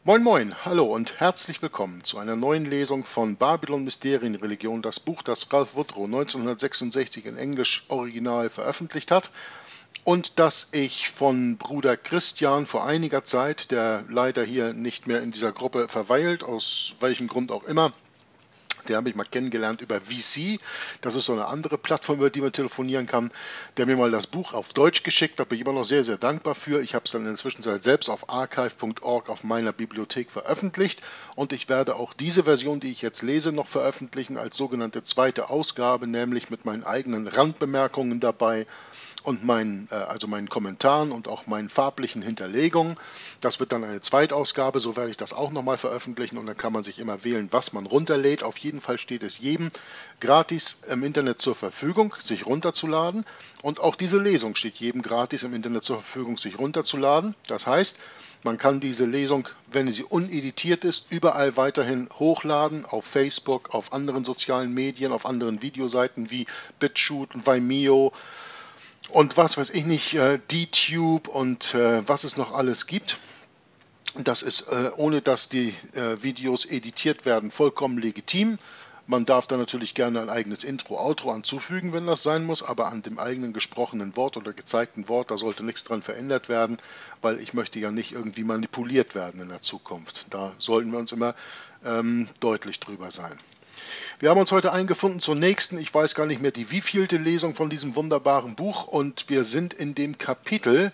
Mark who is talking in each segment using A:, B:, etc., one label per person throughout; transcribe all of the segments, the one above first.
A: Moin Moin, hallo und herzlich willkommen zu einer neuen Lesung von Babylon Mysterienreligion, das Buch, das Ralph Woodrow 1966 in Englisch original veröffentlicht hat und das ich von Bruder Christian vor einiger Zeit, der leider hier nicht mehr in dieser Gruppe verweilt, aus welchem Grund auch immer, den habe ich mal kennengelernt über VC. Das ist so eine andere Plattform, über die man telefonieren kann. Der mir mal das Buch auf Deutsch geschickt, da bin ich immer noch sehr, sehr dankbar für. Ich habe es dann in der Zwischenzeit selbst auf archive.org auf meiner Bibliothek veröffentlicht. Und ich werde auch diese Version, die ich jetzt lese, noch veröffentlichen als sogenannte zweite Ausgabe, nämlich mit meinen eigenen Randbemerkungen dabei und meinen Kommentaren und auch meinen farblichen Hinterlegungen. Das wird dann eine Zweitausgabe, so werde ich das auch nochmal veröffentlichen und dann kann man sich immer wählen, was man runterlädt. Auf jeden Fall steht es jedem gratis im Internet zur Verfügung, sich runterzuladen, und auch diese Lesung steht jedem gratis im Internet zur Verfügung, sich runterzuladen. Das heißt, man kann diese Lesung, wenn sie uneditiert ist, überall weiterhin hochladen, auf Facebook, auf anderen sozialen Medien, auf anderen Videoseiten wie BitChute und Vimeo und was weiß ich nicht, DTube und was es noch alles gibt. Das ist, ohne dass die Videos editiert werden, vollkommen legitim. Man darf da natürlich gerne ein eigenes Intro, Outro anzufügen, wenn das sein muss, aber an dem eigenen gesprochenen Wort oder gezeigten Wort, da sollte nichts dran verändert werden, weil ich möchte ja nicht irgendwie manipuliert werden in der Zukunft. Da sollten wir uns immer deutlich drüber sein. Wir haben uns heute eingefunden zur nächsten, ich weiß gar nicht mehr die wievielte Lesung von diesem wunderbaren Buch, und wir sind in dem Kapitel,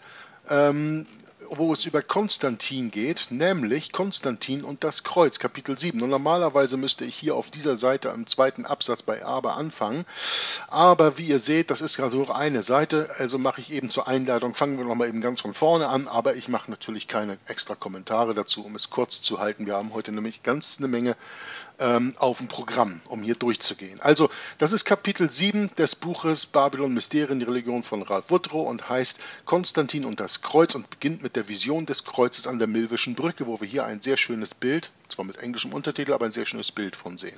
A: wo es über Konstantin geht, nämlich Konstantin und das Kreuz, Kapitel 7. Und normalerweise müsste ich hier auf dieser Seite im zweiten Absatz bei Aber anfangen, aber wie ihr seht, das ist gerade nur eine Seite, also mache ich eben zur Einleitung, fangen wir nochmal eben ganz von vorne an, aber ich mache natürlich keine extra Kommentare dazu, um es kurz zu halten. Wir haben heute nämlich ganz eine Menge auf dem Programm, um hier durchzugehen. Also, das ist Kapitel 7 des Buches Babylon Mysterienreligion von Ralph Woodrow und heißt Konstantin und das Kreuz und beginnt mit der Vision des Kreuzes an der Milwischen Brücke, wo wir hier ein sehr schönes Bild, zwar mit englischem Untertitel, aber ein sehr schönes Bild von sehen.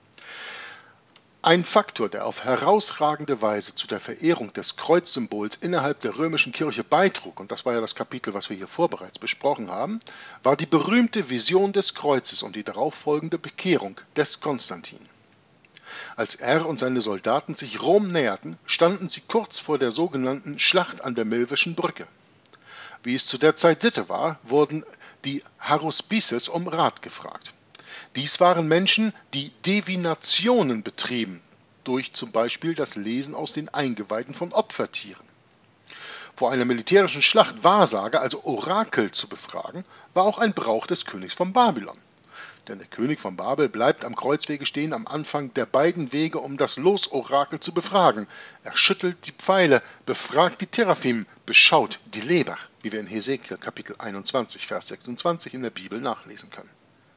A: Ein Faktor, der auf herausragende Weise zu der Verehrung des Kreuzsymbols innerhalb der römischen Kirche beitrug, und das war ja das Kapitel, was wir hier bereits besprochen haben, war die berühmte Vision des Kreuzes und die darauffolgende Bekehrung des Konstantin. Als er und seine Soldaten sich Rom näherten, standen sie kurz vor der sogenannten Schlacht an der Milwischen Brücke. Wie es zu der Zeit Sitte war, wurden die Haruspices um Rat gefragt. Dies waren Menschen, die Divinationen betrieben, durch zum Beispiel das Lesen aus den Eingeweiden von Opfertieren. Vor einer militärischen Schlacht Wahrsager, also Orakel, zu befragen, war auch ein Brauch des Königs von Babylon. Denn der König von Babel bleibt am Kreuzwege stehen am Anfang der beiden Wege, um das Losorakel zu befragen. Er schüttelt die Pfeile, befragt die Teraphim, beschaut die Leber, wie wir in Hesekiel Kapitel 21, Vers 26 in der Bibel nachlesen können.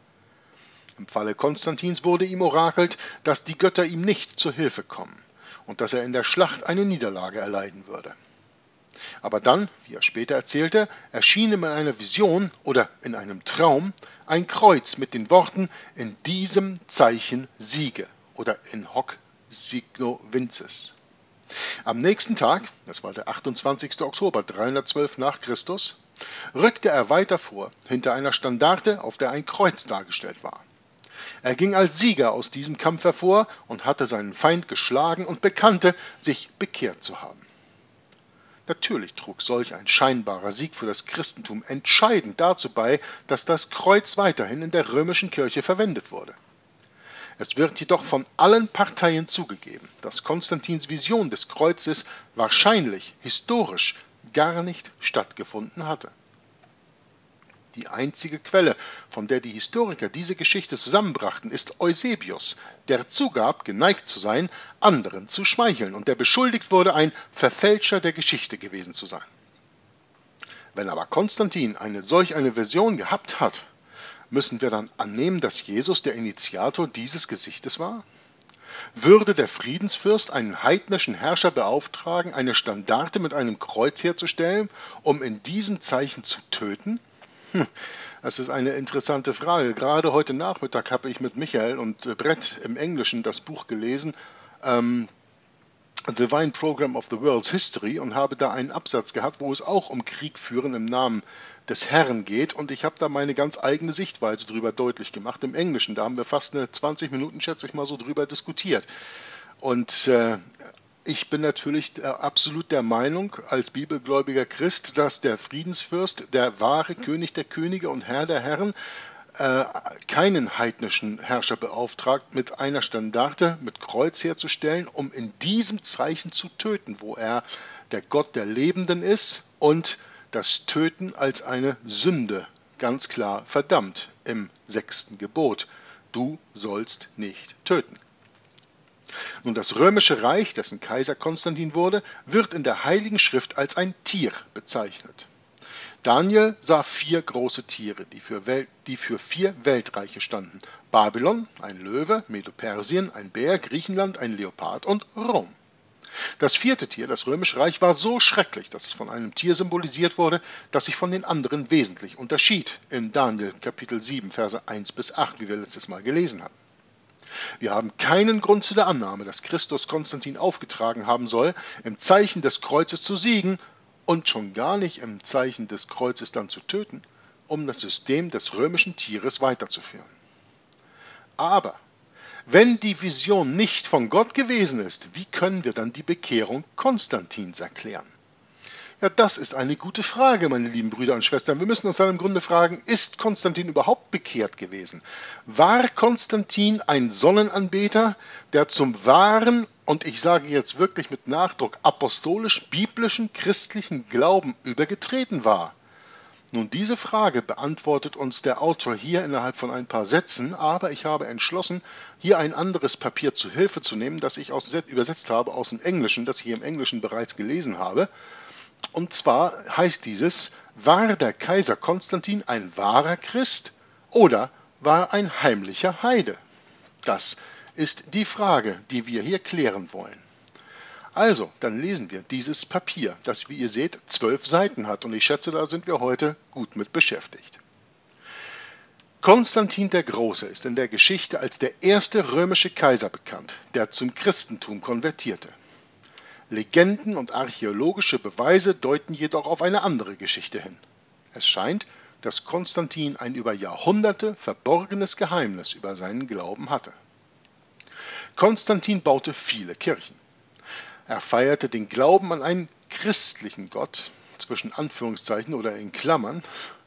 A: Im Falle Konstantins wurde ihm orakelt, dass die Götter ihm nicht zur Hilfe kommen und dass er in der Schlacht eine Niederlage erleiden würde. Aber dann, wie er später erzählte, erschien ihm in einer Vision oder in einem Traum ein Kreuz mit den Worten „In diesem Zeichen siege" oder „In hoc signo vinces". Am nächsten Tag, das war der 28. Oktober 312 nach Christus, rückte er weiter vor, hinter einer Standarte, auf der ein Kreuz dargestellt war. Er ging als Sieger aus diesem Kampf hervor und hatte seinen Feind geschlagen und bekannte, sich bekehrt zu haben. Natürlich trug solch ein scheinbarer Sieg für das Christentum entscheidend dazu bei, dass das Kreuz weiterhin in der römischen Kirche verwendet wurde. Es wird jedoch von allen Parteien zugegeben, dass Konstantins Vision des Kreuzes wahrscheinlich historisch gar nicht stattgefunden hatte. Die einzige Quelle, von der die Historiker diese Geschichte zusammenbrachten, ist Eusebius, der zugab, geneigt zu sein, anderen zu schmeicheln und der beschuldigt wurde, ein Verfälscher der Geschichte gewesen zu sein. Wenn aber Konstantin solch eine Vision gehabt hat, müssen wir dann annehmen, dass Jesus der Initiator dieses Gesichtes war? Würde der Friedensfürst einen heidnischen Herrscher beauftragen, eine Standarte mit einem Kreuz herzustellen, um in diesem Zeichen zu töten? Das ist eine interessante Frage. Gerade heute Nachmittag habe ich mit Michael und Brett im Englischen das Buch gelesen, The Divine Program of the World's History, und habe da einen Absatz gehabt, wo es auch um Krieg führen im Namen des Herrn geht, und ich habe da meine ganz eigene Sichtweise drüber deutlich gemacht im Englischen. Da haben wir fast 20 Minuten, schätze ich mal, so drüber diskutiert. Und ich bin natürlich absolut der Meinung, als bibelgläubiger Christ, dass der Friedensfürst, der wahre König der Könige und Herr der Herren, keinen heidnischen Herrscher beauftragt, mit einer Standarte, mit Kreuz herzustellen, um in diesem Zeichen zu töten, wo er der Gott der Lebenden ist und das Töten als eine Sünde ganz klar verdammt im 6. Gebot. Du sollst nicht töten. Nun, das römische Reich, dessen Kaiser Konstantin wurde, wird in der Heiligen Schrift als ein Tier bezeichnet. Daniel sah 4 große Tiere, die für 4 Weltreiche standen. Babylon, ein Löwe, Medo-Persien, ein Bär, Griechenland, ein Leopard und Rom. Das 4. Tier, das Römische Reich, war so schrecklich, dass es von einem Tier symbolisiert wurde, das sich von den anderen wesentlich unterschied, in Daniel Kapitel 7, Verse 1 bis 8, wie wir letztes Mal gelesen hatten. Wir haben keinen Grund zu der Annahme, dass Christus Konstantin aufgetragen haben soll, im Zeichen des Kreuzes zu siegen und schon gar nicht im Zeichen des Kreuzes dann zu töten, um das System des römischen Tieres weiterzuführen. Aber wenn die Vision nicht von Gott gewesen ist, wie können wir dann die Bekehrung Konstantins erklären? Ja, das ist eine gute Frage, meine lieben Brüder und Schwestern. Wir müssen uns dann im Grunde fragen, ist Konstantin überhaupt bekehrt gewesen? War Konstantin ein Sonnenanbeter, der zum wahren, und ich sage jetzt wirklich mit Nachdruck, apostolisch-biblischen christlichen Glauben übergetreten war? Nun, diese Frage beantwortet uns der Autor hier innerhalb von ein paar Sätzen, aber ich habe entschlossen, hier ein anderes Papier zu Hilfe zu nehmen, das ich übersetzt habe aus dem Englischen, das ich hier im Englischen bereits gelesen habe. Und zwar heißt dieses: War der Kaiser Konstantin ein wahrer Christ oder war er ein heimlicher Heide? Das ist die Frage, die wir hier klären wollen. Also, dann lesen wir dieses Papier, das, wie ihr seht, 12 Seiten hat, und ich schätze, da sind wir heute gut mit beschäftigt. Konstantin der Große ist in der Geschichte als der erste römische Kaiser bekannt, der zum Christentum konvertierte. Legenden und archäologische Beweise deuten jedoch auf eine andere Geschichte hin. Es scheint, dass Konstantin ein über Jahrhunderte verborgenes Geheimnis über seinen Glauben hatte. Konstantin baute viele Kirchen. Er feierte den Glauben an einen christlichen Gott, zwischen Anführungszeichen oder in Klammern,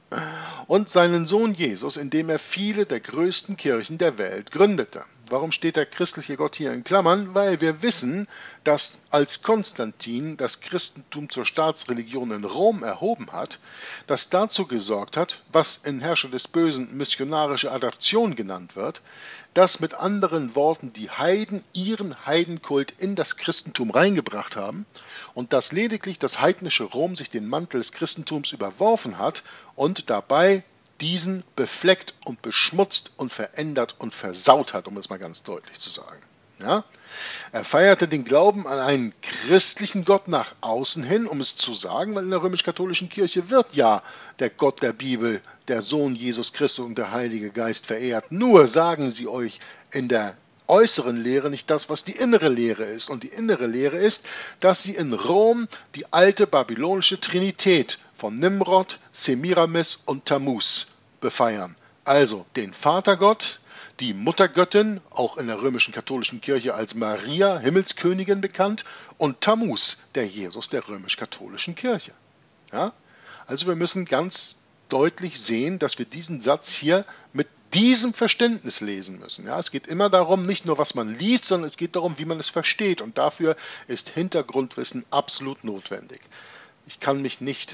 A: und seinen Sohn Jesus, indem er viele der größten Kirchen der Welt gründete. Warum steht der christliche Gott hier in Klammern? Weil wir wissen, dass als Konstantin das Christentum zur Staatsreligion in Rom erhoben hat, das dazu gesorgt hat, was in Herrscher des Bösen missionarische Adaption genannt wird, dass mit anderen Worten die Heiden ihren Heidenkult in das Christentum reingebracht haben und dass lediglich das heidnische Rom sich den Mantel des Christentums überworfen hat und dabei diesen befleckt und beschmutzt und verändert und versaut hat, um es mal ganz deutlich zu sagen. Ja? Er feierte den Glauben an einen christlichen Gott nach außen hin, um es zu sagen, weil in der römisch-katholischen Kirche wird ja der Gott der Bibel, der Sohn Jesus Christus und der Heilige Geist verehrt. Nur sagen sie euch in der äußeren Lehre nicht das, was die innere Lehre ist. Und die innere Lehre ist, dass sie in Rom die alte babylonische Trinität von Nimrod, Semiramis und Tammuz befeiern. Also den Vatergott, die Muttergöttin, auch in der römischen katholischen Kirche als Maria, Himmelskönigin bekannt, und Tammuz, der Jesus der römisch-katholischen Kirche. Ja? Also wir müssen ganz deutlich sehen, dass wir diesen Satz hier mit diesem Verständnis lesen müssen. Ja? Es geht immer darum, nicht nur was man liest, sondern es geht darum, wie man es versteht. Und dafür ist Hintergrundwissen absolut notwendig. Ich kann mich nicht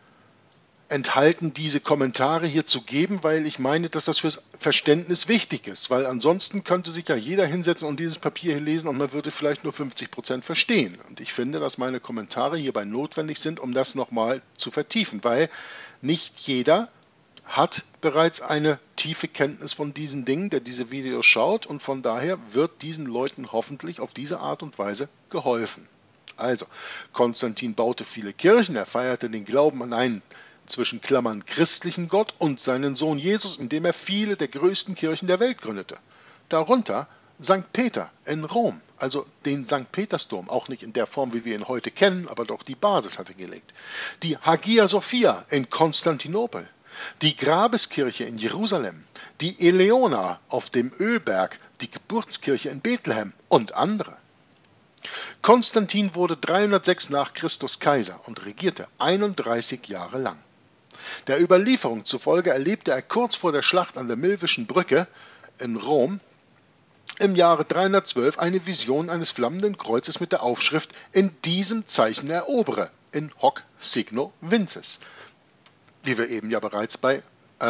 A: enthalten, diese Kommentare hier zu geben, weil ich meine, dass das fürs Verständnis wichtig ist, weil ansonsten könnte sich ja jeder hinsetzen und dieses Papier hier lesen und man würde vielleicht nur 50% verstehen. Und ich finde, dass meine Kommentare hierbei notwendig sind, um das nochmal zu vertiefen, weil nicht jeder hat bereits eine tiefe Kenntnis von diesen Dingen, der diese Videos schaut, und von daher wird diesen Leuten hoffentlich auf diese Art und Weise geholfen. Also, Konstantin baute viele Kirchen, er feierte den Glauben an einen zwischen Klammern christlichen Gott und seinen Sohn Jesus, indem er viele der größten Kirchen der Welt gründete. Darunter St. Peter in Rom, also den St. Petersdom, auch nicht in der Form, wie wir ihn heute kennen, aber doch die Basis hatte gelegt. Die Hagia Sophia in Konstantinopel, die Grabeskirche in Jerusalem, die Eleona auf dem Ölberg, die Geburtskirche in Bethlehem und andere. Konstantin wurde 306 nach Christus Kaiser und regierte 31 Jahre lang. Der Überlieferung zufolge erlebte er kurz vor der Schlacht an der Milvischen Brücke in Rom im Jahre 312 eine Vision eines flammenden Kreuzes mit der Aufschrift „In diesem Zeichen erobere", in hoc signo vinces, die wir eben ja bereits bei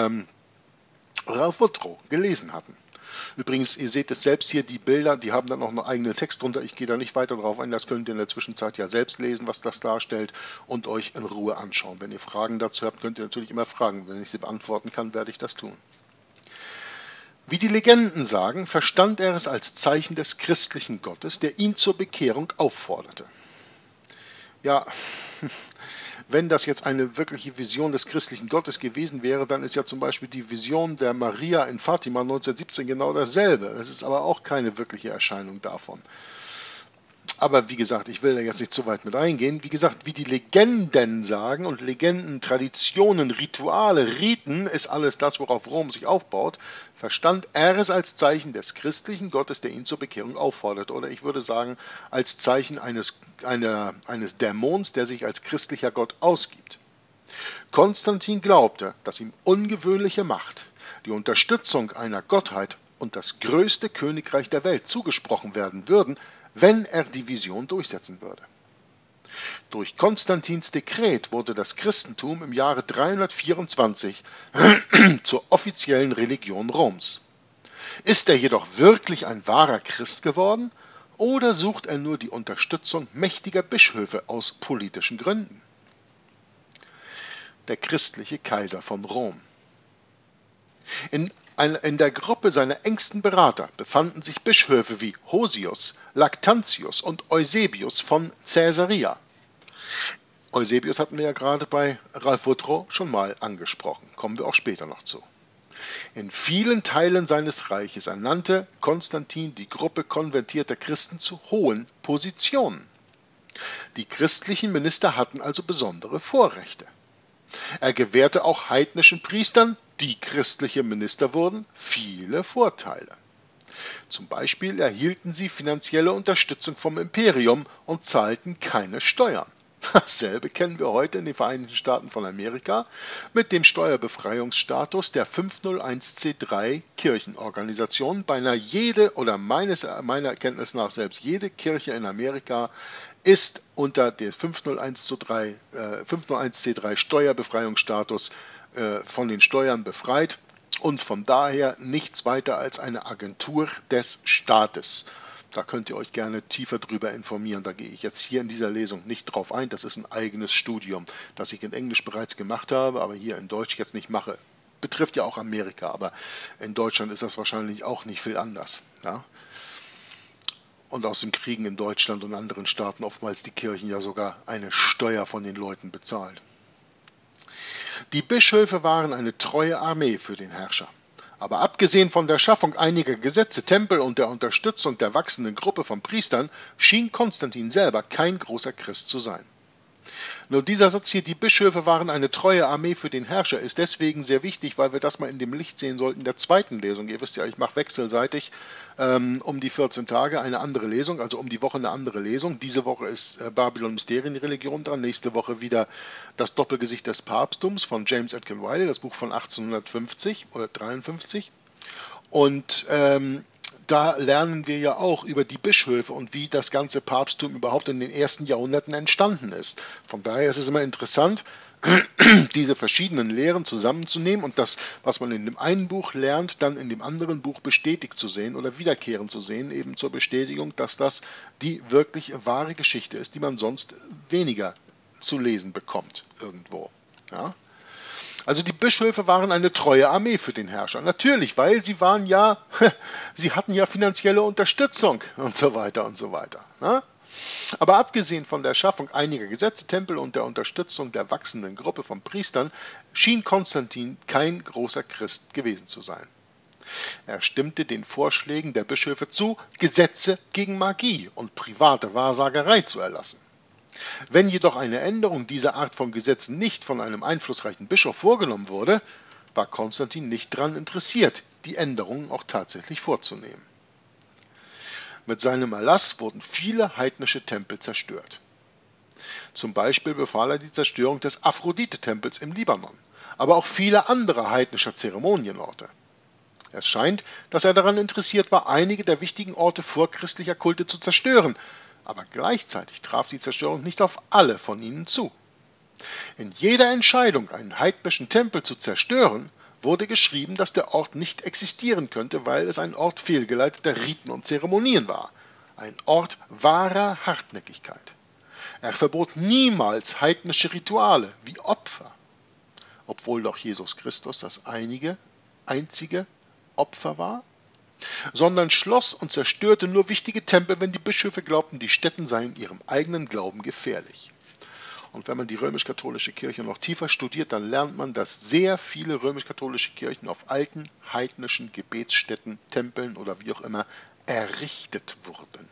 A: Ralph Woodrow gelesen hatten. Übrigens, ihr seht es selbst hier, die Bilder, die haben dann auch einen eigenen Text drunter. Ich gehe da nicht weiter drauf ein, das könnt ihr in der Zwischenzeit ja selbst lesen, was das darstellt und euch in Ruhe anschauen. Wenn ihr Fragen dazu habt, könnt ihr natürlich immer fragen. Wenn ich sie beantworten kann, werde ich das tun. Wie die Legenden sagen, verstand er es als Zeichen des christlichen Gottes, der ihn zur Bekehrung aufforderte. Ja, wenn das jetzt eine wirkliche Vision des christlichen Gottes gewesen wäre, dann ist ja zum Beispiel die Vision der Maria in Fatima 1917 genau dasselbe. Das ist aber auch keine wirkliche Erscheinung davon. Aber wie gesagt, ich will da jetzt nicht zu weit mit eingehen. Wie gesagt, wie die Legenden sagen und Legenden, Traditionen, Rituale, Riten ist alles das, worauf Rom sich aufbaut, verstand er es als Zeichen des christlichen Gottes, der ihn zur Bekehrung auffordert. Oder ich würde sagen, als Zeichen eines Dämons, der sich als christlicher Gott ausgibt. Konstantin glaubte, dass ihm ungewöhnliche Macht, die Unterstützung einer Gottheit und das größte Königreich der Welt zugesprochen werden würden, wenn er die Vision durchsetzen würde. Durch Konstantins Dekret wurde das Christentum im Jahre 324 zur offiziellen Religion Roms. Ist er jedoch wirklich ein wahrer Christ geworden oder sucht er nur die Unterstützung mächtiger Bischöfe aus politischen Gründen? Der christliche Kaiser von Rom. In der Gruppe seiner engsten Berater befanden sich Bischöfe wie Hosius, Lactantius und Eusebius von Caesarea. Eusebius hatten wir ja gerade bei Ralph Woodrow schon mal angesprochen, kommen wir auch später noch zu. In vielen Teilen seines Reiches ernannte Konstantin die Gruppe konvertierter Christen zu hohen Positionen. Die christlichen Minister hatten also besondere Vorrechte. Er gewährte auch heidnischen Priestern, die christliche Minister wurden, viele Vorteile. Zum Beispiel erhielten sie finanzielle Unterstützung vom Imperium und zahlten keine Steuern. Dasselbe kennen wir heute in den Vereinigten Staaten von Amerika mit dem Steuerbefreiungsstatus der 501c3 Kirchenorganisation. Beinahe jede oder meiner Kenntnis nach selbst jede Kirche in Amerika ist unter der 501c3 Steuerbefreiungsstatus von den Steuern befreit und von daher nichts weiter als eine Agentur des Staates. Da könnt ihr euch gerne tiefer drüber informieren. Da gehe ich jetzt hier in dieser Lesung nicht drauf ein. Das ist ein eigenes Studium, das ich in Englisch bereits gemacht habe, aber hier in Deutsch jetzt nicht mache. Betrifft ja auch Amerika, aber in Deutschland ist das wahrscheinlich auch nicht viel anders. Ja? Und aus dem Kriegen in Deutschland und anderen Staaten oftmals die Kirchen ja sogar eine Steuer von den Leuten bezahlt. Die Bischöfe waren eine treue Armee für den Herrscher. Aber abgesehen von der Schaffung einiger Gesetze, Tempel und der Unterstützung der wachsenden Gruppe von Priestern, schien Konstantin selber kein großer Christ zu sein. Nur dieser Satz hier, die Bischöfe waren eine treue Armee für den Herrscher, ist deswegen sehr wichtig, weil wir das mal in dem Licht sehen sollten der zweiten Lesung. Ihr wisst ja, ich mache wechselseitig um die 14 Tage eine andere Lesung, also um die Woche eine andere Lesung. Diese Woche ist Babylon Mysterienreligion dran, nächste Woche wieder das Doppelgesicht des Papsttums von James Atkin Wiley, das Buch von 1850 oder 53. Und da lernen wir ja auch über die Bischöfe und wie das ganze Papsttum überhaupt in den ersten Jahrhunderten entstanden ist. Von daher ist es immer interessant, diese verschiedenen Lehren zusammenzunehmen und das, was man in dem einen Buch lernt, dann in dem anderen Buch bestätigt zu sehen oder wiederkehrend zu sehen, eben zur Bestätigung, dass das die wirklich wahre Geschichte ist, die man sonst weniger zu lesen bekommt irgendwo. Ja? Also die Bischöfe waren eine treue Armee für den Herrscher. Natürlich, weil sie hatten ja finanzielle Unterstützung und so weiter und so weiter. Ne? Aber abgesehen von der Schaffung einiger Gesetze, Tempel und der Unterstützung der wachsenden Gruppe von Priestern, schien Konstantin kein großer Christ gewesen zu sein. Er stimmte den Vorschlägen der Bischöfe zu, Gesetze gegen Magie und private Wahrsagerei zu erlassen. Wenn jedoch eine Änderung dieser Art von Gesetzen nicht von einem einflussreichen Bischof vorgenommen wurde, war Konstantin nicht daran interessiert, die Änderungen auch tatsächlich vorzunehmen. Mit seinem Erlass wurden viele heidnische Tempel zerstört. Zum Beispiel befahl er die Zerstörung des Aphrodite-Tempels im Libanon, aber auch viele andere heidnischer Zeremonienorte. Es scheint, dass er daran interessiert war, einige der wichtigen Orte vorchristlicher Kulte zu zerstören, aber gleichzeitig traf die Zerstörung nicht auf alle von ihnen zu. In jeder Entscheidung, einen heidnischen Tempel zu zerstören, wurde geschrieben, dass der Ort nicht existieren könnte, weil es ein Ort fehlgeleiteter Riten und Zeremonien war, ein Ort wahrer Hartnäckigkeit. Er verbot niemals heidnische Rituale wie Opfer, obwohl doch Jesus Christus das einzige Opfer war, sondern schloss und zerstörte nur wichtige Tempel, wenn die Bischöfe glaubten, die Stätten seien ihrem eigenen Glauben gefährlich. Und wenn man die römisch-katholische Kirche noch tiefer studiert, dann lernt man, dass sehr viele römisch-katholische Kirchen auf alten heidnischen Gebetsstätten, Tempeln oder wie auch immer errichtet wurden.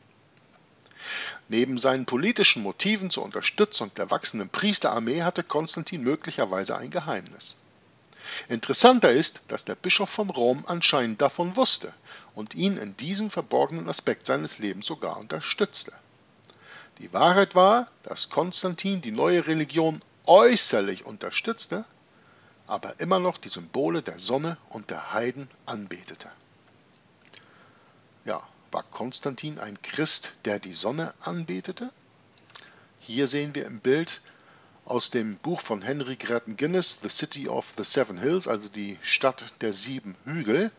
A: Neben seinen politischen Motiven zur Unterstützung der wachsenden Priesterarmee hatte Konstantin möglicherweise ein Geheimnis. Interessanter ist, dass der Bischof von Rom anscheinend davon wusste und ihn in diesem verborgenen Aspekt seines Lebens sogar unterstützte. Die Wahrheit war, dass Konstantin die neue Religion äußerlich unterstützte, aber immer noch die Symbole der Sonne und der Heiden anbetete. Ja, war Konstantin ein Christ, der die Sonne anbetete? Hier sehen wir im Bild aus dem Buch von Henry Grattan Guinness, The City of the Seven Hills, also die Stadt der 7 Hügel,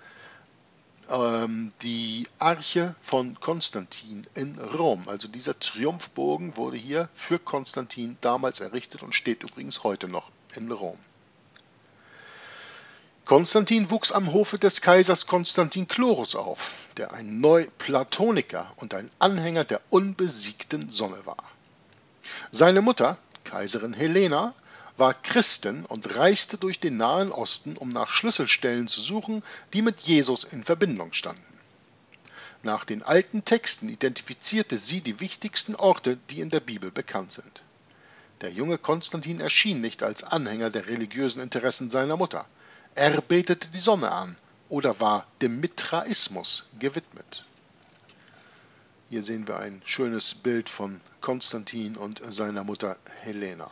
A: die Arche von Konstantin in Rom. Also dieser Triumphbogen wurde hier für Konstantin damals errichtet und steht übrigens heute noch in Rom. Konstantin wuchs am Hofe des Kaisers Konstantin Chlorus auf, der ein Neuplatoniker und ein Anhänger der unbesiegten Sonne war. Seine Mutter, Kaiserin Helena, war Christin und reiste durch den Nahen Osten, um nach Schlüsselstellen zu suchen, die mit Jesus in Verbindung standen. Nach den alten Texten identifizierte sie die wichtigsten Orte, die in der Bibel bekannt sind. Der junge Konstantin erschien nicht als Anhänger der religiösen Interessen seiner Mutter. Er betete die Sonne an oder war dem Mithraismus gewidmet. Hier sehen wir ein schönes Bild von Konstantin und seiner Mutter Helena.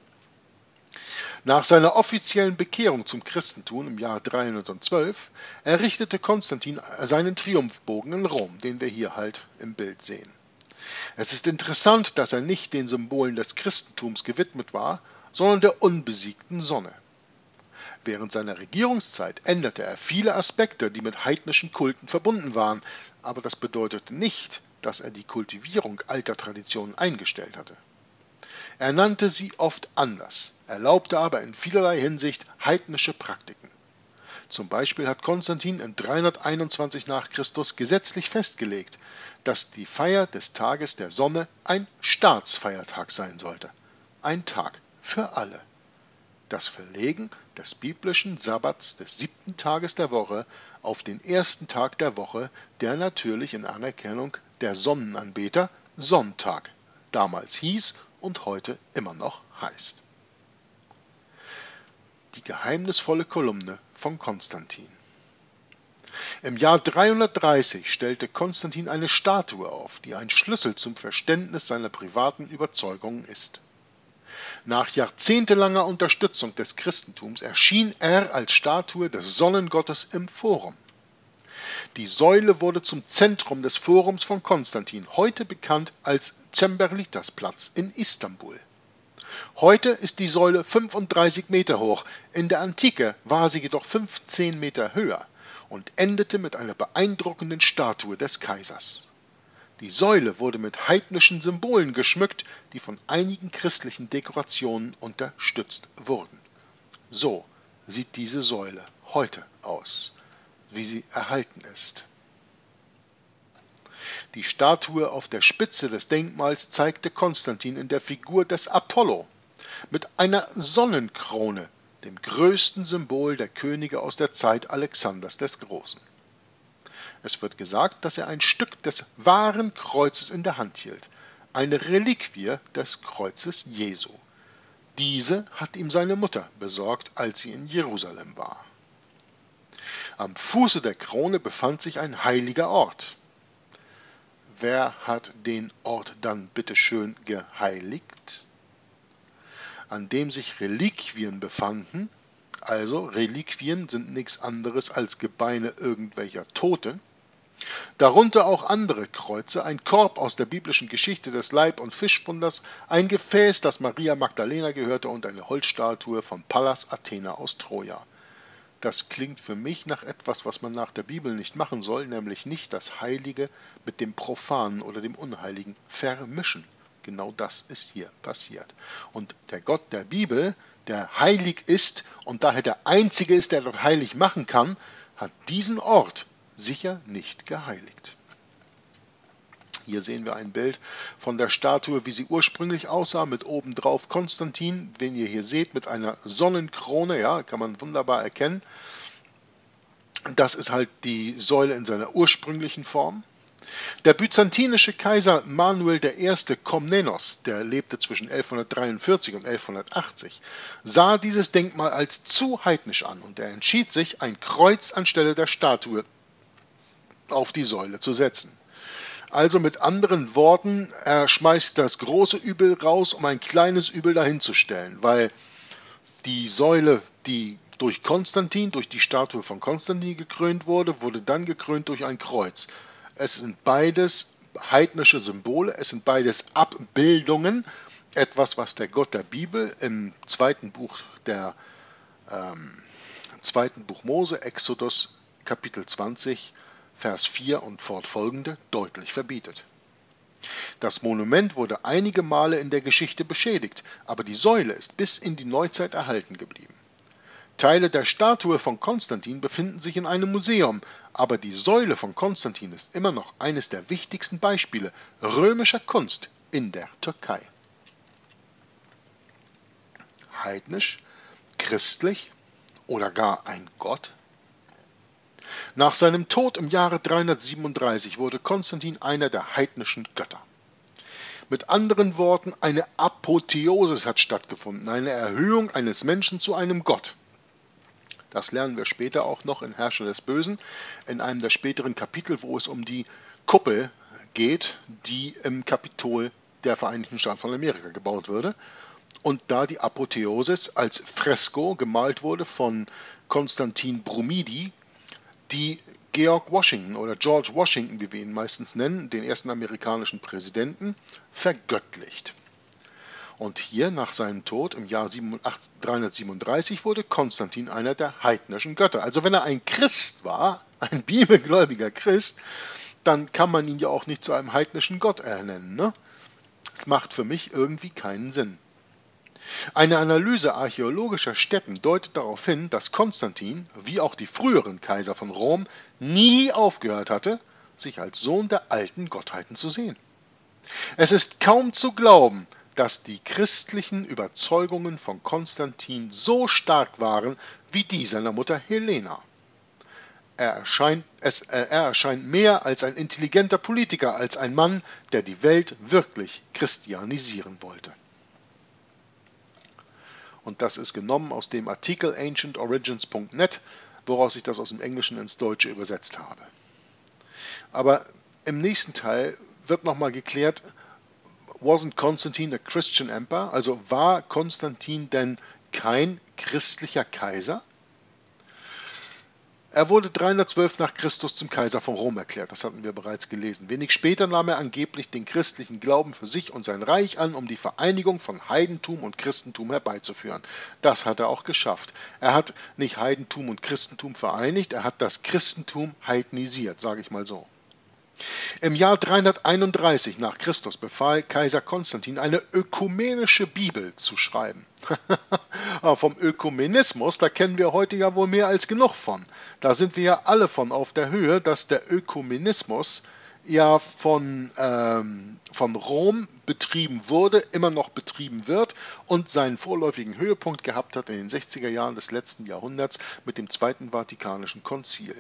A: Nach seiner offiziellen Bekehrung zum Christentum im Jahr 312 errichtete Konstantin seinen Triumphbogen in Rom, den wir hier halt im Bild sehen. Es ist interessant, dass er nicht den Symbolen des Christentums gewidmet war, sondern der unbesiegten Sonne. Während seiner Regierungszeit änderte er viele Aspekte, die mit heidnischen Kulten verbunden waren, aber das bedeutete nicht, dass er die Kultivierung alter Traditionen eingestellt hatte. Er nannte sie oft anders, erlaubte aber in vielerlei Hinsicht heidnische Praktiken. Zum Beispiel hat Konstantin in 321 nach Christus gesetzlich festgelegt, dass die Feier des Tages der Sonne ein Staatsfeiertag sein sollte, ein Tag für alle. Das Verlegen des biblischen Sabbats des 7. Tages der Woche auf den 1. Tag der Woche, der natürlich in Anerkennung der Sonnenanbeter Sonntag damals hieß und heute immer noch heißt. Die geheimnisvolle Kolumne von Konstantin. Im Jahr 330 stellte Konstantin eine Statue auf, die ein Schlüssel zum Verständnis seiner privaten Überzeugungen ist. Nach jahrzehntelanger Unterstützung des Christentums erschien er als Statue des Sonnengottes im Forum. Die Säule wurde zum Zentrum des Forums von Konstantin, heute bekannt als Cemberlitas-Platz in Istanbul. Heute ist die Säule 35 Meter hoch, in der Antike war sie jedoch 15 Meter höher und endete mit einer beeindruckenden Statue des Kaisers. Die Säule wurde mit heidnischen Symbolen geschmückt, die von einigen christlichen Dekorationen unterstützt wurden. So sieht diese Säule heute aus, wie sie erhalten ist. Die Statue auf der Spitze des Denkmals zeigte Konstantin in der Figur des Apollo mit einer Sonnenkrone dem größten Symbol der Könige aus der Zeit Alexanders des Großen. Es wird gesagt, dass er ein Stück des wahren Kreuzes in der Hand hielt, eine Reliquie des Kreuzes Jesu. Diese hat ihm seine Mutter besorgt, als sie in Jerusalem war. Am Fuße der Krone befand sich ein heiliger Ort. Wer hat den Ort dann bitteschön geheiligt? An dem sich Reliquien befanden, also Reliquien sind nichts anderes als Gebeine irgendwelcher Tote, darunter auch andere Kreuze, ein Korb aus der biblischen Geschichte des Leib- und Fischwunders, ein Gefäß, das Maria Magdalena gehörte und eine Holzstatue von Pallas Athena aus Troja. Das klingt für mich nach etwas, was man nach der Bibel nicht machen soll, nämlich nicht das Heilige mit dem Profanen oder dem Unheiligen vermischen. Genau das ist hier passiert. Und der Gott der Bibel, der heilig ist und daher der Einzige ist, der dort heilig machen kann, hat diesen Ort sicher nicht geheiligt. Hier sehen wir ein Bild von der Statue, wie sie ursprünglich aussah, mit obendrauf Konstantin, den ihr hier seht, mit einer Sonnenkrone, ja, kann man wunderbar erkennen. Das ist halt die Säule in seiner ursprünglichen Form. Der byzantinische Kaiser Manuel I. Komnenos, der lebte zwischen 1143 und 1180, sah dieses Denkmal als zu heidnisch an und er entschied sich, ein Kreuz anstelle der Statue auf die Säule zu setzen. Also mit anderen Worten, er schmeißt das große Übel raus, um ein kleines Übel dahinzustellen, weil die Säule, die durch Konstantin, durch die Statue von Konstantin gekrönt wurde, wurde dann gekrönt durch ein Kreuz. Es sind beides heidnische Symbole, es sind beides Abbildungen, etwas, was der Gott der Bibel im zweiten Buch Mose, Exodus Kapitel 20, Vers 4 und fortfolgende deutlich verbietet. Das Monument wurde einige Male in der Geschichte beschädigt, aber die Säule ist bis in die Neuzeit erhalten geblieben. Teile der Statue von Konstantin befinden sich in einem Museum, aber die Säule von Konstantin ist immer noch eines der wichtigsten Beispiele römischer Kunst in der Türkei. Heidnisch, christlich oder gar ein Gott? Nach seinem Tod im Jahre 337 wurde Konstantin einer der heidnischen Götter. Mit anderen Worten, eine Apotheosis hat stattgefunden, eine Erhöhung eines Menschen zu einem Gott. Das lernen wir später auch noch in Herrscher des Bösen, in einem der späteren Kapitel, wo es um die Kuppel geht, die im Kapitol der Vereinigten Staaten von Amerika gebaut wurde. Und da die Apotheosis als Fresko gemalt wurde von Konstantin Brumidi, die George Washington oder George Washington, wie wir ihn meistens nennen, den ersten amerikanischen Präsidenten, vergöttlicht. Und hier nach seinem Tod im Jahr 337 wurde Konstantin einer der heidnischen Götter. Also wenn er ein Christ war, ein bibelgläubiger Christ, dann kann man ihn ja auch nicht zu einem heidnischen Gott ernennen. Ne? Das macht für mich irgendwie keinen Sinn. Eine Analyse archäologischer Stätten deutet darauf hin, dass Konstantin, wie auch die früheren Kaiser von Rom, nie aufgehört hatte, sich als Sohn der alten Gottheiten zu sehen. Es ist kaum zu glauben, dass die christlichen Überzeugungen von Konstantin so stark waren wie die seiner Mutter Helena. Er erscheint mehr als ein intelligenter Politiker, als ein Mann, der die Welt wirklich christianisieren wollte. Und das ist genommen aus dem Artikel ancientorigins.net, woraus ich das aus dem Englischen ins Deutsche übersetzt habe. Aber im nächsten Teil wird nochmal geklärt, wasn't Constantine a Christian emperor? Also war Konstantin denn kein christlicher Kaiser? Er wurde 312 nach Christus zum Kaiser von Rom erklärt, das hatten wir bereits gelesen. Wenig später nahm er angeblich den christlichen Glauben für sich und sein Reich an, um die Vereinigung von Heidentum und Christentum herbeizuführen. Das hat er auch geschafft. Er hat nicht Heidentum und Christentum vereinigt, er hat das Christentum heidnisiert, sage ich mal so. Im Jahr 331 nach Christus befahl Kaiser Konstantin, eine ökumenische Bibel zu schreiben. Aber vom Ökumenismus, da kennen wir heute ja wohl mehr als genug von. Da sind wir ja alle von auf der Höhe, dass der Ökumenismus ja von Rom betrieben wurde, immer noch betrieben wird und seinen vorläufigen Höhepunkt gehabt hat in den 60er Jahren des letzten Jahrhunderts mit dem Zweiten Vatikanischen Konzil.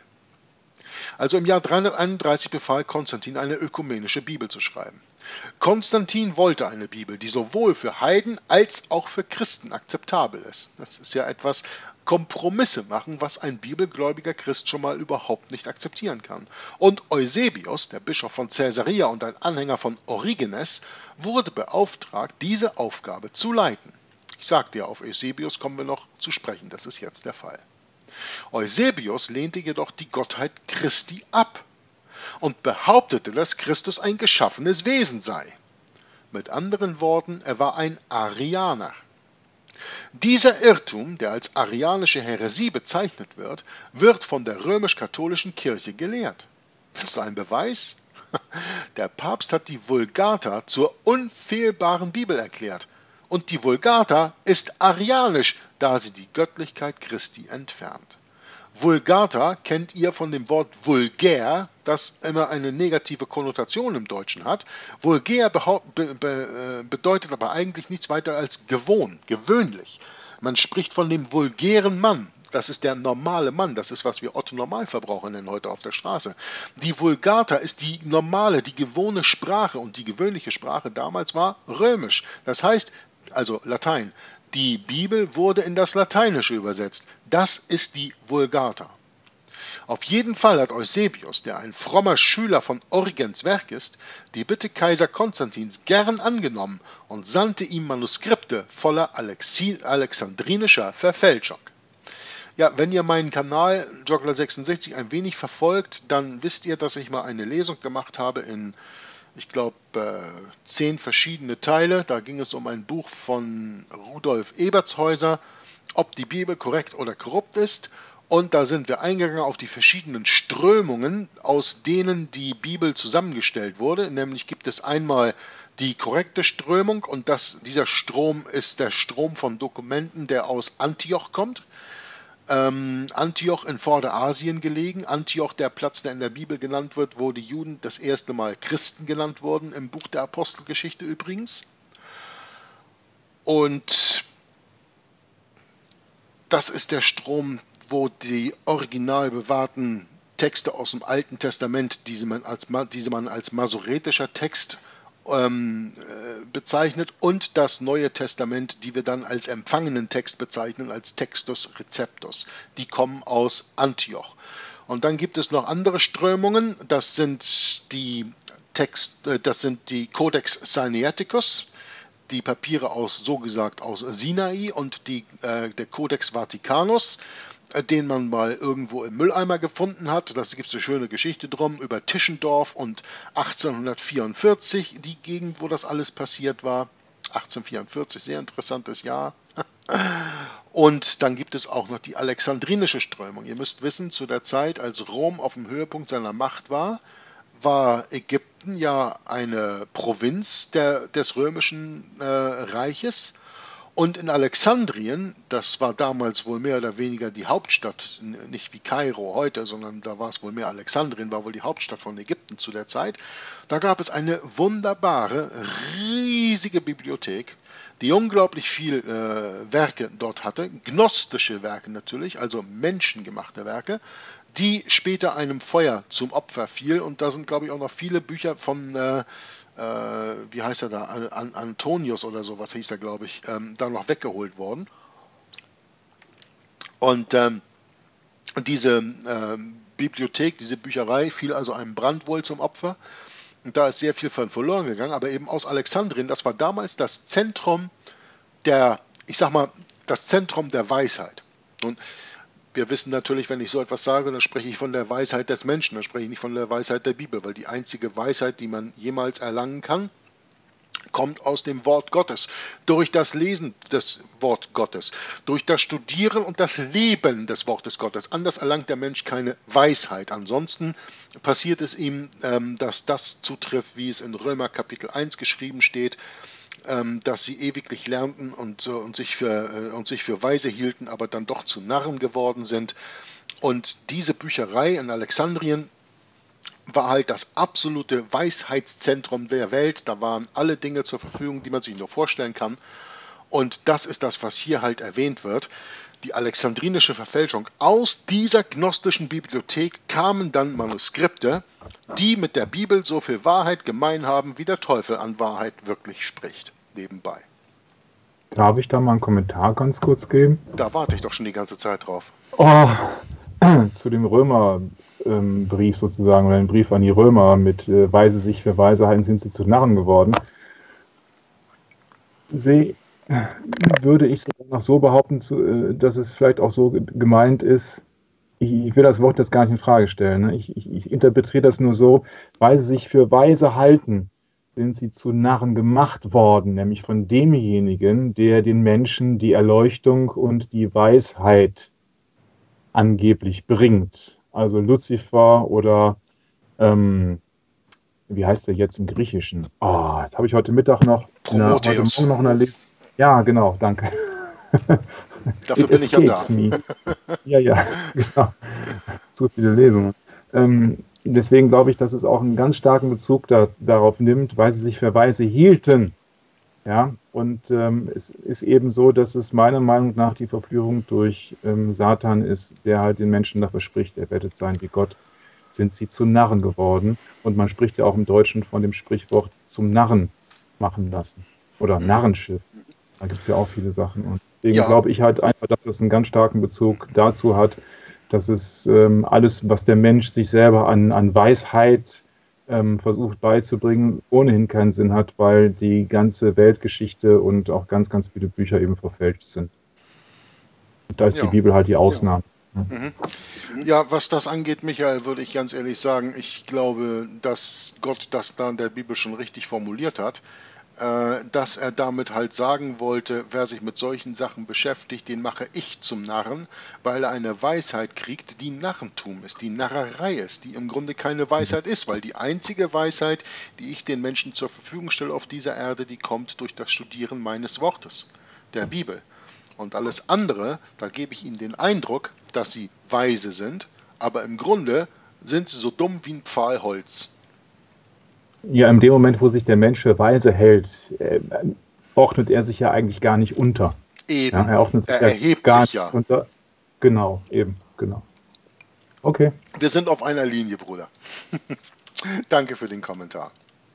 A: Also im Jahr 331 befahl Konstantin, eine ökumenische Bibel zu schreiben. Konstantin wollte eine Bibel, die sowohl für Heiden als auch für Christen akzeptabel ist. Das ist ja etwas, Kompromisse machen, was ein bibelgläubiger Christ schon mal überhaupt nicht akzeptieren kann. Und Eusebius, der Bischof von Caesarea und ein Anhänger von Origenes, wurde beauftragt, diese Aufgabe zu leiten. Ich sagte ja, auf Eusebius kommen wir noch zu sprechen, das ist jetzt der Fall. Eusebius lehnte jedoch die Gottheit Christi ab und behauptete, dass Christus ein geschaffenes Wesen sei. Mit anderen Worten, er war ein Arianer. Dieser Irrtum, der als arianische Häresie bezeichnet wird, wird von der römisch-katholischen Kirche gelehrt. Willst du einen Beweis? Der Papst hat die Vulgata zur unfehlbaren Bibel erklärt. Und die Vulgata ist arianisch, da sie die Göttlichkeit Christi entfernt. Vulgata kennt ihr von dem Wort vulgär, das immer eine negative Konnotation im Deutschen hat. Vulgär bedeutet aber eigentlich nichts weiter als gewöhnlich. Man spricht von dem vulgären Mann. Das ist der normale Mann, das ist, was wir Otto-Normalverbraucher nennen heute auf der Straße. Die Vulgata ist die normale, die gewohnte Sprache und die gewöhnliche Sprache damals war römisch. Das heißt, also Latein. Die Bibel wurde in das Lateinische übersetzt. Das ist die Vulgata. Auf jeden Fall hat Eusebius, der ein frommer Schüler von Origens Werk ist, die Bitte Kaiser Konstantins gern angenommen und sandte ihm Manuskripte voller alexandrinischer Verfälschung. Ja, wenn ihr meinen Kanal Joggler66 ein wenig verfolgt, dann wisst ihr, dass ich mal eine Lesung gemacht habe in, ich glaube, 10 verschiedene Teile. Da ging es um ein Buch von Rudolf Ebertshäuser, ob die Bibel korrekt oder korrupt ist. Und da sind wir eingegangen auf die verschiedenen Strömungen, aus denen die Bibel zusammengestellt wurde. Nämlich gibt es einmal die korrekte Strömung und dieser Strom ist der Strom von Dokumenten, der aus Antioch kommt. Antioch in Vorderasien gelegen. Antioch, der Platz, der in der Bibel genannt wird, wo die Juden das erste Mal Christen genannt wurden, im Buch der Apostelgeschichte übrigens. Und das ist der Strom, wo die original bewahrten Texte aus dem Alten Testament, diese man als masoretischer Text bezeichnet, und das Neue Testament, die wir dann als empfangenen Text bezeichnen, als Textus Receptus. Die kommen aus Antioch. Und dann gibt es noch andere Strömungen, das sind die Codex Sinaiticus, die Papiere aus Sinai, und der Codex Vaticanus, den man mal irgendwo im Mülleimer gefunden hat. Da gibt es eine schöne Geschichte drum über Tischendorf und 1844, die Gegend, wo das alles passiert war. 1844, sehr interessantes Jahr. Und dann gibt es auch noch die alexandrinische Strömung. Ihr müsst wissen, zu der Zeit, als Rom auf dem Höhepunkt seiner Macht war Ägypten ja eine Provinz des römischen Reiches. Und in Alexandrien, das war damals wohl mehr oder weniger die Hauptstadt, nicht wie Kairo heute, sondern da war es wohl mehr Alexandrien, war wohl die Hauptstadt von Ägypten zu der Zeit. Da gab es eine wunderbare, riesige Bibliothek, die unglaublich viel Werke dort hatte, gnostische Werke natürlich, also menschengemachte Werke, die später einem Feuer zum Opfer fiel. Und da sind, glaube ich, auch noch viele Bücher von wie heißt er da, Antonius oder sowas hieß er, glaube ich, da noch weggeholt worden. Und diese Bibliothek, diese Bücherei fiel also einem Brand wohl zum Opfer. Und da ist sehr viel von verloren gegangen, aber eben aus Alexandrien, das war damals das Zentrum das Zentrum der Weisheit. Und wir wissen natürlich, wenn ich so etwas sage, dann spreche ich von der Weisheit des Menschen, dann spreche ich nicht von der Weisheit der Bibel, weil die einzige Weisheit, die man jemals erlangen kann, kommt aus dem Wort Gottes, durch das Lesen des Wort Gottes, durch das Studieren und das Leben des Wortes Gottes. Anders erlangt der Mensch keine Weisheit. Ansonsten passiert es ihm, dass das zutrifft, wie es in Römer Kapitel 1 geschrieben steht, dass sie ewiglich lernten und sich für weise hielten, aber dann doch zu Narren geworden sind. Und diese Bücherei in Alexandrien war halt das absolute Weisheitszentrum der Welt. Da waren alle Dinge zur Verfügung, die man sich nur vorstellen kann. Und das ist das, was hier halt erwähnt wird. Die alexandrinische Verfälschung. Aus dieser gnostischen Bibliothek kamen dann Manuskripte, die mit der Bibel so viel Wahrheit gemein haben, wie der Teufel an Wahrheit wirklich spricht. Nebenbei.
B: Darf ich da mal einen Kommentar ganz kurz geben?
A: Da warte ich doch schon die ganze Zeit drauf.
B: Oh, zu dem Römerbrief sozusagen, oder den Brief an die Römer mit Weise sich für Weise halten, sind sie zu Narren geworden. Würde ich noch so behaupten, dass es vielleicht auch so gemeint ist, ich will das Wort jetzt gar nicht in Frage stellen, ne? Ich interpretiere das nur so, weil sie sich für weise halten, sind sie zu Narren gemacht worden, nämlich von demjenigen, der den Menschen die Erleuchtung und die Weisheit angeblich bringt. Also Luzifer oder wie heißt der jetzt im Griechischen? Oh, das habe ich heute Mittag noch, heute Morgen noch in der Lesung. Ja, genau, danke.
A: Dafür bin ich ja da.
B: Ja, genau. Zu viele Lesungen. Deswegen glaube ich, dass es auch einen ganz starken Bezug darauf nimmt, weil sie sich für weise hielten. Ja, und es ist eben so, dass es meiner Meinung nach die Verführung durch Satan ist, der halt den Menschen dafür spricht, er werdet sein wie Gott, sind sie zu Narren geworden. Und man spricht ja auch im Deutschen von dem Sprichwort zum Narren machen lassen. Oder Narrenschiff. Da gibt es ja auch viele Sachen. Und deswegen glaube ich halt einfach, dass es einen ganz starken Bezug dazu hat, dass es alles, was der Mensch sich selber an Weisheit versucht beizubringen, ohnehin keinen Sinn hat, weil die ganze Weltgeschichte und auch ganz, ganz viele Bücher eben verfälscht sind. Und da ist die Bibel halt die Ausnahme.
A: Ja, was das angeht, Michael, würde ich ganz ehrlich sagen, ich glaube, dass Gott das da in der Bibel schon richtig formuliert hat, dass er damit halt sagen wollte, wer sich mit solchen Sachen beschäftigt, den mache ich zum Narren, weil er eine Weisheit kriegt, die Narrentum ist, die Narrerei ist, die im Grunde keine Weisheit ist, weil die einzige Weisheit, die ich den Menschen zur Verfügung stelle auf dieser Erde, die kommt durch das Studieren meines Wortes, der Bibel. Und alles andere, da gebe ich ihnen den Eindruck, dass sie weise sind, aber im Grunde sind sie so dumm wie ein Pfahl Holz.
B: Ja, in dem Moment, wo sich der Mensch für weise hält, ordnet er sich ja eigentlich gar nicht unter.
A: Eben,
B: ja, er
A: erhebt
B: gar
A: sich ja.
B: Unter. Genau, eben, genau. Okay.
A: Wir sind auf einer Linie, Bruder. Danke für den Kommentar.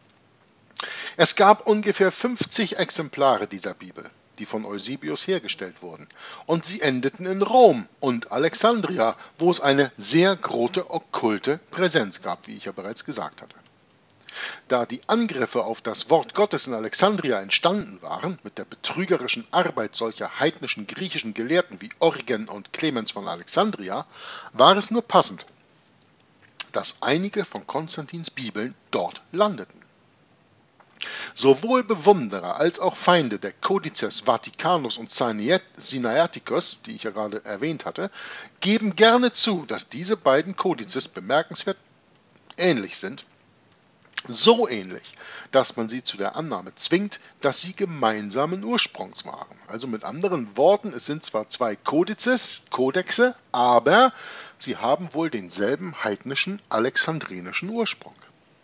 A: Es gab ungefähr 50 Exemplare dieser Bibel, die von Eusebius hergestellt wurden. Und sie endeten in Rom und Alexandria, wo es eine sehr große okkulte Präsenz gab, wie ich ja bereits gesagt hatte. Da die Angriffe auf das Wort Gottes in Alexandria entstanden waren, mit der betrügerischen Arbeit solcher heidnischen griechischen Gelehrten wie Origen und Clemens von Alexandria, war es nur passend, dass einige von Konstantins Bibeln dort landeten. Sowohl Bewunderer als auch Feinde der Codices Vaticanus und Sinaiticus, die ich ja gerade erwähnt hatte, geben gerne zu, dass diese beiden Codices bemerkenswert ähnlich sind, so ähnlich, dass man sie zu der Annahme zwingt, dass sie gemeinsamen Ursprungs waren. Also mit anderen Worten, es sind zwar zwei Kodexe, aber sie haben wohl denselben heidnischen alexandrinischen Ursprung.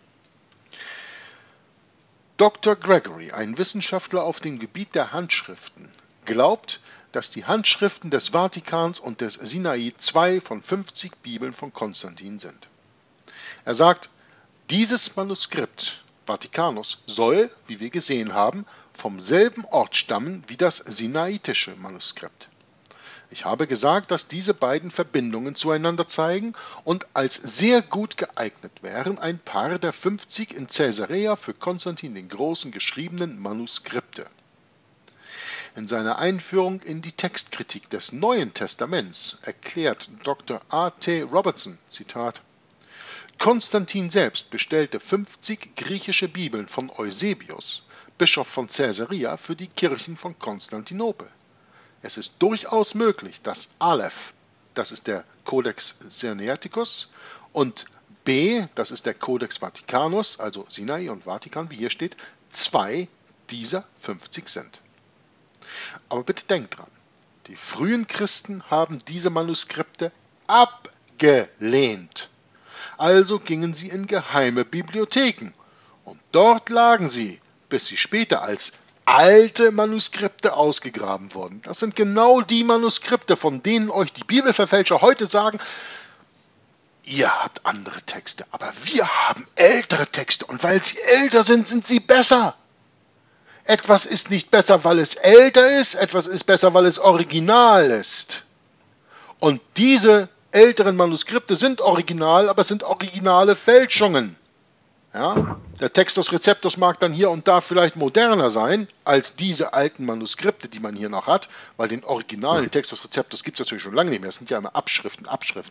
A: Dr. Gregory, ein Wissenschaftler auf dem Gebiet der Handschriften, glaubt, dass die Handschriften des Vatikans und des Sinai 2 von 50 Bibeln von Konstantin sind. Er sagt, dieses Manuskript, Vatikanus, soll, wie wir gesehen haben, vom selben Ort stammen wie das sinaitische Manuskript. Ich habe gesagt, dass diese beiden Verbindungen zueinander zeigen und als sehr gut geeignet wären ein Paar der 50 in Caesarea für Konstantin den Großen geschriebenen Manuskripte. In seiner Einführung in die Textkritik des Neuen Testaments erklärt Dr. A.T. Robertson, Zitat, Konstantin selbst bestellte 50 griechische Bibeln von Eusebius, Bischof von Caesarea, für die Kirchen von Konstantinopel. Es ist durchaus möglich, dass Aleph, das ist der Codex Sinaiticus, und B, das ist der Codex Vaticanus, also Sinai und Vatikan, wie hier steht, 2 dieser 50 sind. Aber bitte denkt dran, die frühen Christen haben diese Manuskripte abgelehnt. Also gingen sie in geheime Bibliotheken. Und dort lagen sie, bis sie später als alte Manuskripte ausgegraben wurden. Das sind genau die Manuskripte, von denen euch die Bibelverfälscher heute sagen, ihr habt andere Texte, aber wir haben ältere Texte. Und weil sie älter sind, sind sie besser. Etwas ist nicht besser, weil es älter ist, etwas ist besser, weil es original ist. Und diese älteren Manuskripte sind original, aber es sind originale Fälschungen. Ja? Der Textus Receptus mag dann hier und da vielleicht moderner sein als diese alten Manuskripte, die man hier noch hat, weil den originalen Textus Receptus gibt es natürlich schon lange nicht mehr. Es sind ja immer Abschriften.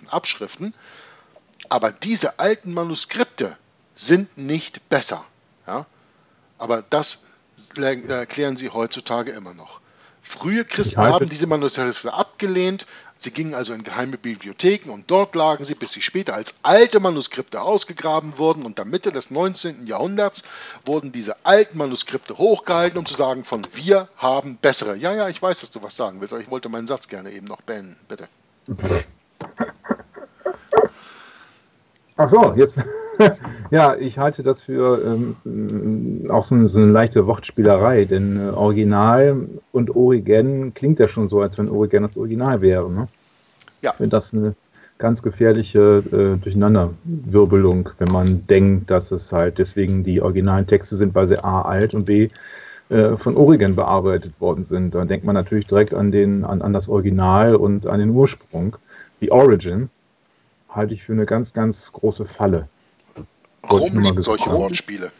A: Aber diese alten Manuskripte sind nicht besser. Ja? Aber das erklären sie heutzutage immer noch. Frühe Christen haben diese Manuskripte abgelehnt. Sie gingen also in geheime Bibliotheken und dort lagen sie, bis sie später als alte Manuskripte ausgegraben wurden. Und am Mitte des 19. Jahrhunderts wurden diese alten Manuskripte hochgehalten, um zu sagen, von wir haben bessere. Ja, ich weiß, dass du was sagen willst, aber ich wollte meinen Satz gerne eben noch beenden. Bitte.
B: Ach so, jetzt. Ja, ich halte das für auch so eine leichte Wortspielerei, denn Original und Origen klingt ja schon so, als wenn Origen das Original wäre. Ne?
A: Ja.
B: Ich finde das eine ganz gefährliche Durcheinanderwirbelung, wenn man denkt, dass es halt deswegen die originalen Texte sind, weil sie A alt und B von Origen bearbeitet worden sind. Da denkt man natürlich direkt an das Original und an den Ursprung. Die Origin halte ich für eine ganz, ganz große Falle.
A: Rom liebt solche Wortspiele.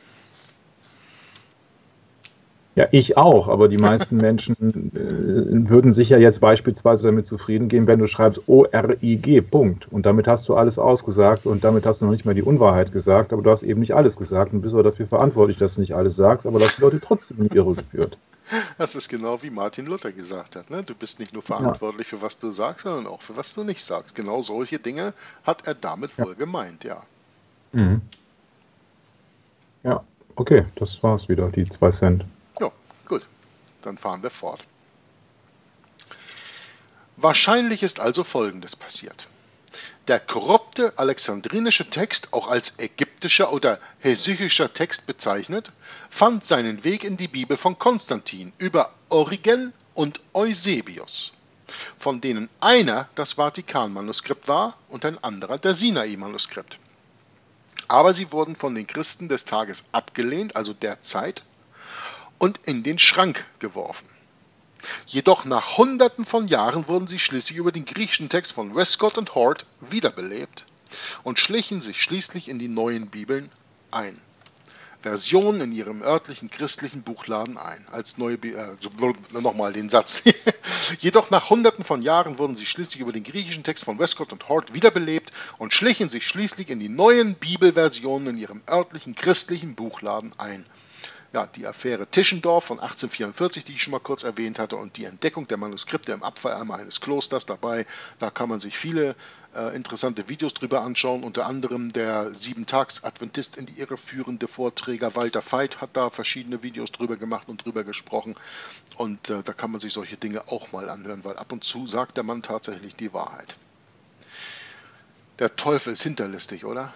B: Ja, ich auch, aber die meisten Menschen würden sich ja jetzt beispielsweise damit zufrieden geben, wenn du schreibst O-R-I-G, Punkt. Und damit hast du alles ausgesagt und damit hast du noch nicht mal die Unwahrheit gesagt, aber du hast eben nicht alles gesagt und bist auch dafür verantwortlich, dass du nicht alles sagst, aber dass die Leute trotzdem in die Irre geführt.
A: Das ist genau wie Martin Luther gesagt hat. Ne? Du bist nicht nur verantwortlich für was du sagst, sondern auch für was du nicht sagst. Genau solche Dinge hat er damit wohl gemeint, ja.
B: Mhm. Ja, okay, das war's wieder, die 2 Cent.
A: Ja, gut. Dann fahren wir fort. Wahrscheinlich ist also Folgendes passiert. Der korrupte alexandrinische Text, auch als ägyptischer oder hesychischer Text bezeichnet, fand seinen Weg in die Bibel von Konstantin über Origen und Eusebius, von denen einer das Vatikan-Manuskript war und ein anderer der Sinai-Manuskript. Aber sie wurden von den Christen des Tages abgelehnt, also der Zeit, und in den Schrank geworfen. Jedoch nach Hunderten von Jahren wurden sie schließlich über den griechischen Text von Westcott und Hort wiederbelebt und schlichen sich schließlich in die neuen Bibeln ein. Versionen in ihrem örtlichen christlichen Buchladen ein. Als neue nochmal den Satz. Jedoch nach Hunderten von Jahren wurden sie schließlich über den griechischen Text von Westcott und Hort wiederbelebt und schlichen sich schließlich in die neuen Bibelversionen in ihrem örtlichen christlichen Buchladen ein. Ja, die Affäre Tischendorf von 1844, die ich schon mal kurz erwähnt hatte, und die Entdeckung der Manuskripte im Abfalleimer eines Klosters dabei. Da kann man sich viele interessante Videos drüber anschauen. Unter anderem der 7-Tags-Adventist in die Irre führende Vorträger Walter Veit hat da verschiedene Videos drüber gemacht und drüber gesprochen. Und da kann man sich solche Dinge auch mal anhören, weil ab und zu sagt der Mann tatsächlich die Wahrheit. Der Teufel ist hinterlistig, oder?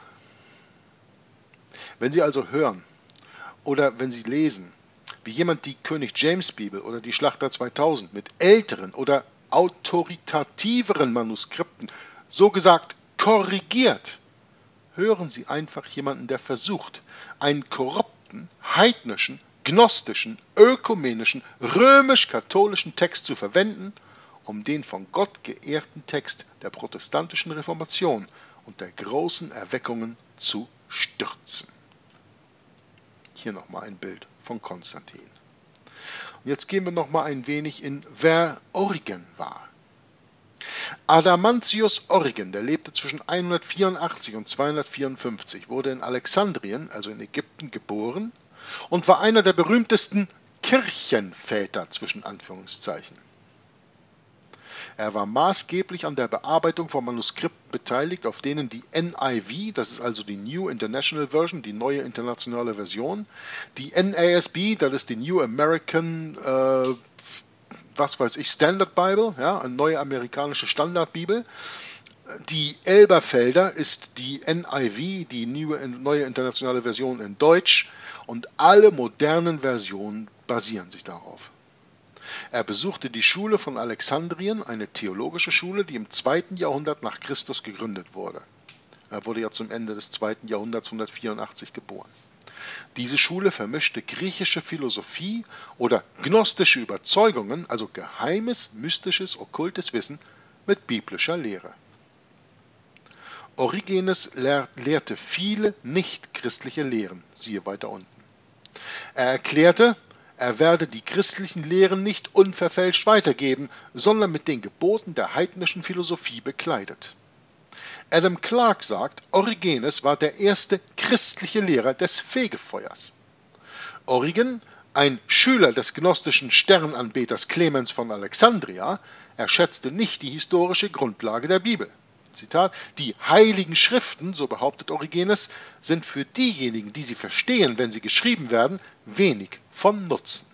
A: Wenn Sie also hören, oder wenn Sie lesen, wie jemand die König James Bibel oder die Schlachter 2000 mit älteren oder autoritativeren Manuskripten so gesagt korrigiert, hören Sie einfach jemanden, der versucht, einen korrupten, heidnischen, gnostischen, ökumenischen, römisch-katholischen Text zu verwenden, um den von Gott geehrten Text der protestantischen Reformation und der großen Erweckungen zu stürzen. Hier nochmal ein Bild von Konstantin. Und jetzt gehen wir nochmal ein wenig in, wer Origen war. Adamantius Origen, der lebte zwischen 184 und 254, wurde in Alexandrien, also in Ägypten, geboren und war einer der berühmtesten Kirchenväter, zwischen Anführungszeichen. Er war maßgeblich an der Bearbeitung von Manuskripten beteiligt, auf denen die NIV, das ist also die New International Version, die neue internationale Version, die NASB, das ist die New American, Standard Bible, ja, eine neue amerikanische Standardbibel, Die Elberfelder ist die NIV, die neue internationale Version in Deutsch, und alle modernen Versionen basieren sich darauf. Er besuchte die Schule von Alexandrien, eine theologische Schule, die im 2. Jahrhundert nach Christus gegründet wurde. Er wurde ja zum Ende des 2. Jahrhunderts 184 geboren. Diese Schule vermischte griechische Philosophie oder gnostische Überzeugungen, also geheimes, mystisches, okkultes Wissen, mit biblischer Lehre. Origenes lehrte viele nichtchristliche Lehren, siehe weiter unten. Er erklärte, er werde die christlichen Lehren nicht unverfälscht weitergeben, sondern mit den Geboten der heidnischen Philosophie bekleidet. Adam Clarke sagt, Origenes war der erste christliche Lehrer des Fegefeuers. Origen, ein Schüler des gnostischen Sternanbeters Clemens von Alexandria, er schätzte nicht die historische Grundlage der Bibel. Zitat, die heiligen Schriften, so behauptet Origenes, sind für diejenigen, die sie verstehen, wenn sie geschrieben werden, wenig von Nutzen.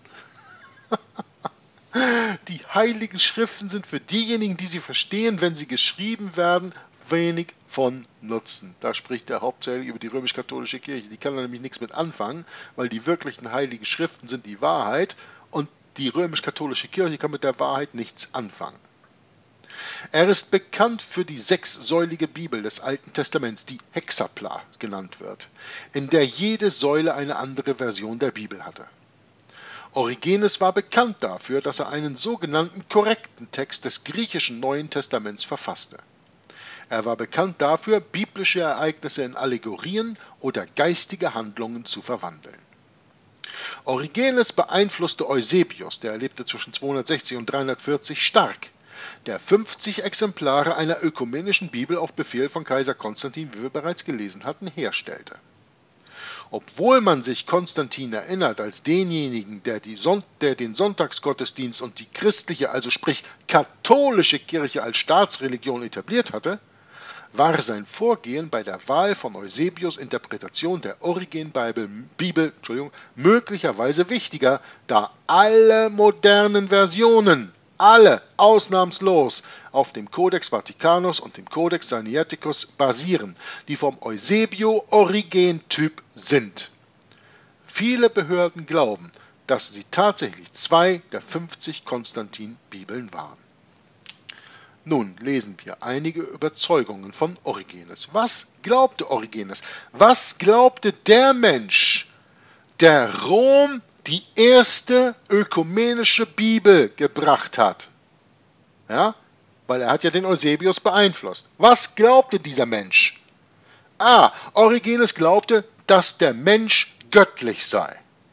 A: Die heiligen Schriften sind für diejenigen, die sie verstehen, wenn sie geschrieben werden, wenig von Nutzen. Da spricht er hauptsächlich über die römisch-katholische Kirche. Die kann da nämlich nichts mit anfangen, weil die wirklichen heiligen Schriften sind die Wahrheit und die römisch-katholische Kirche kann mit der Wahrheit nichts anfangen. Er ist bekannt für die sechssäulige Bibel des Alten Testaments, die Hexapla genannt wird, in der jede Säule eine andere Version der Bibel hatte. Origenes war bekannt dafür, dass er einen sogenannten korrekten Text des griechischen Neuen Testaments verfasste. Er war bekannt dafür, biblische Ereignisse in Allegorien oder geistige Handlungen zu verwandeln. Origenes beeinflusste Eusebius, der lebte zwischen 260 und 340, stark, der 50 Exemplare einer ökumenischen Bibel auf Befehl von Kaiser Konstantin, wie wir bereits gelesen hatten, herstellte. Obwohl man sich Konstantin erinnert als denjenigen, der den Sonntagsgottesdienst und die christliche, also sprich katholische Kirche als Staatsreligion etabliert hatte, war sein Vorgehen bei der Wahl von Eusebius' Interpretation der Origen-Bibel möglicherweise wichtiger, da alle modernen Versionen, alle ausnahmslos, auf dem Codex Vaticanus und dem Codex Sinaiticus basieren, die vom Eusebio-Origen-Typ sind. Viele Behörden glauben, dass sie tatsächlich 2 der 50 Konstantin-Bibeln waren. Nun lesen wir einige Überzeugungen von Origenes. Was glaubte Origenes? Was glaubte der Mensch, der Rom die erste ökumenische Bibel gebracht hat? Ja, weil er hat ja den Eusebius beeinflusst. Was glaubte dieser Mensch? Origenes glaubte, dass der Mensch göttlich sei.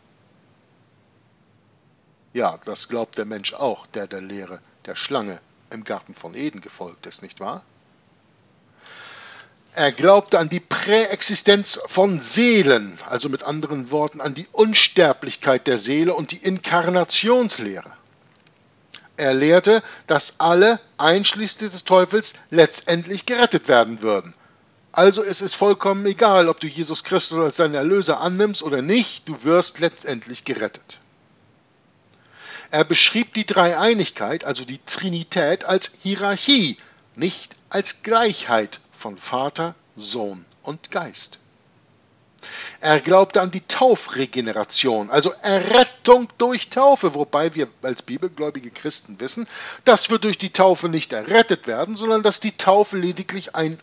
A: Ja, das glaubt der Mensch auch, der Lehre der Schlange im Garten von Eden gefolgt ist, nicht wahr? Er glaubte an die Präexistenz von Seelen, also mit anderen Worten an die Unsterblichkeit der Seele und die Inkarnationslehre. Er lehrte, dass alle, einschließlich des Teufels, letztendlich gerettet werden würden. Also es ist vollkommen egal, ob du Jesus Christus als deinen Erlöser annimmst oder nicht, du wirst letztendlich gerettet. Er beschrieb die Dreieinigkeit, also die Trinität, als Hierarchie, nicht als Gleichheit von Vater, Sohn und Geist. Er glaubte an die Taufregeneration, also Errettung durch Taufe, wobei wir als bibelgläubige Christen wissen, dass wir durch die Taufe nicht errettet werden, sondern dass die Taufe lediglich ein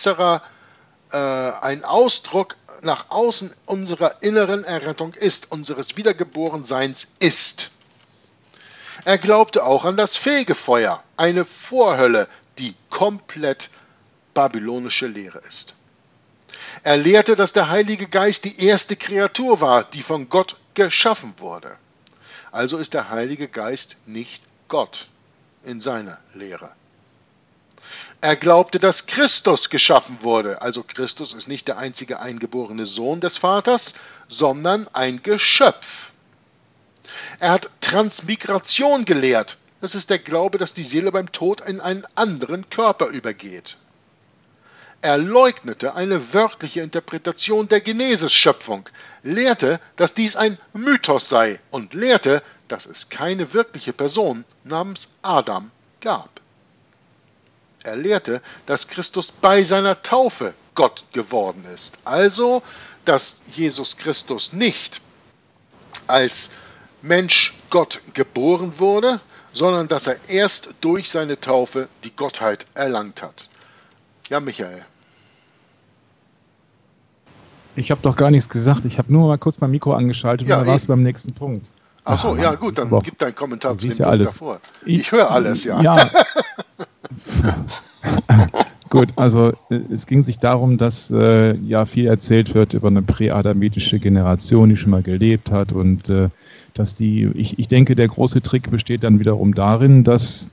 A: Ausdruck nach außen unserer inneren Errettung ist, unseres Wiedergeborenseins ist. Er glaubte auch an das Fegefeuer, eine Vorhölle, die komplett babylonische Lehre ist. Er lehrte, dass der Heilige Geist die erste Kreatur war, die von Gott geschaffen wurde. Also ist der Heilige Geist nicht Gott in seiner Lehre. Er glaubte, dass Christus geschaffen wurde. Also Christus ist nicht der einzige eingeborene Sohn des Vaters, sondern ein Geschöpf. Er hat Transmigration gelehrt. Das ist der Glaube, dass die Seele beim Tod in einen anderen Körper übergeht. Er leugnete eine wörtliche Interpretation der Genesis-Schöpfung, lehrte, dass dies ein Mythos sei und lehrte, dass es keine wirkliche Person namens Adam gab. Er lehrte, dass Christus bei seiner Taufe Gott geworden ist. Also, dass Jesus Christus nicht als Mensch Gott geboren wurde, sondern dass er erst durch seine Taufe die Gottheit erlangt hat. Ja, Michael.
C: Ich habe doch gar nichts gesagt. Ich habe nur mal kurz mein Mikro angeschaltet und dann war es beim nächsten Punkt.
A: Achso, ja gut, dann gib deinen Kommentar zu dem Punkt
C: alles
A: davor. Ich höre alles, ja.
C: Ja. Gut, also es ging sich darum, dass ja viel erzählt wird über eine präadamitische Generation, die schon mal gelebt hat und dass ich denke, der große Trick besteht dann wiederum darin, dass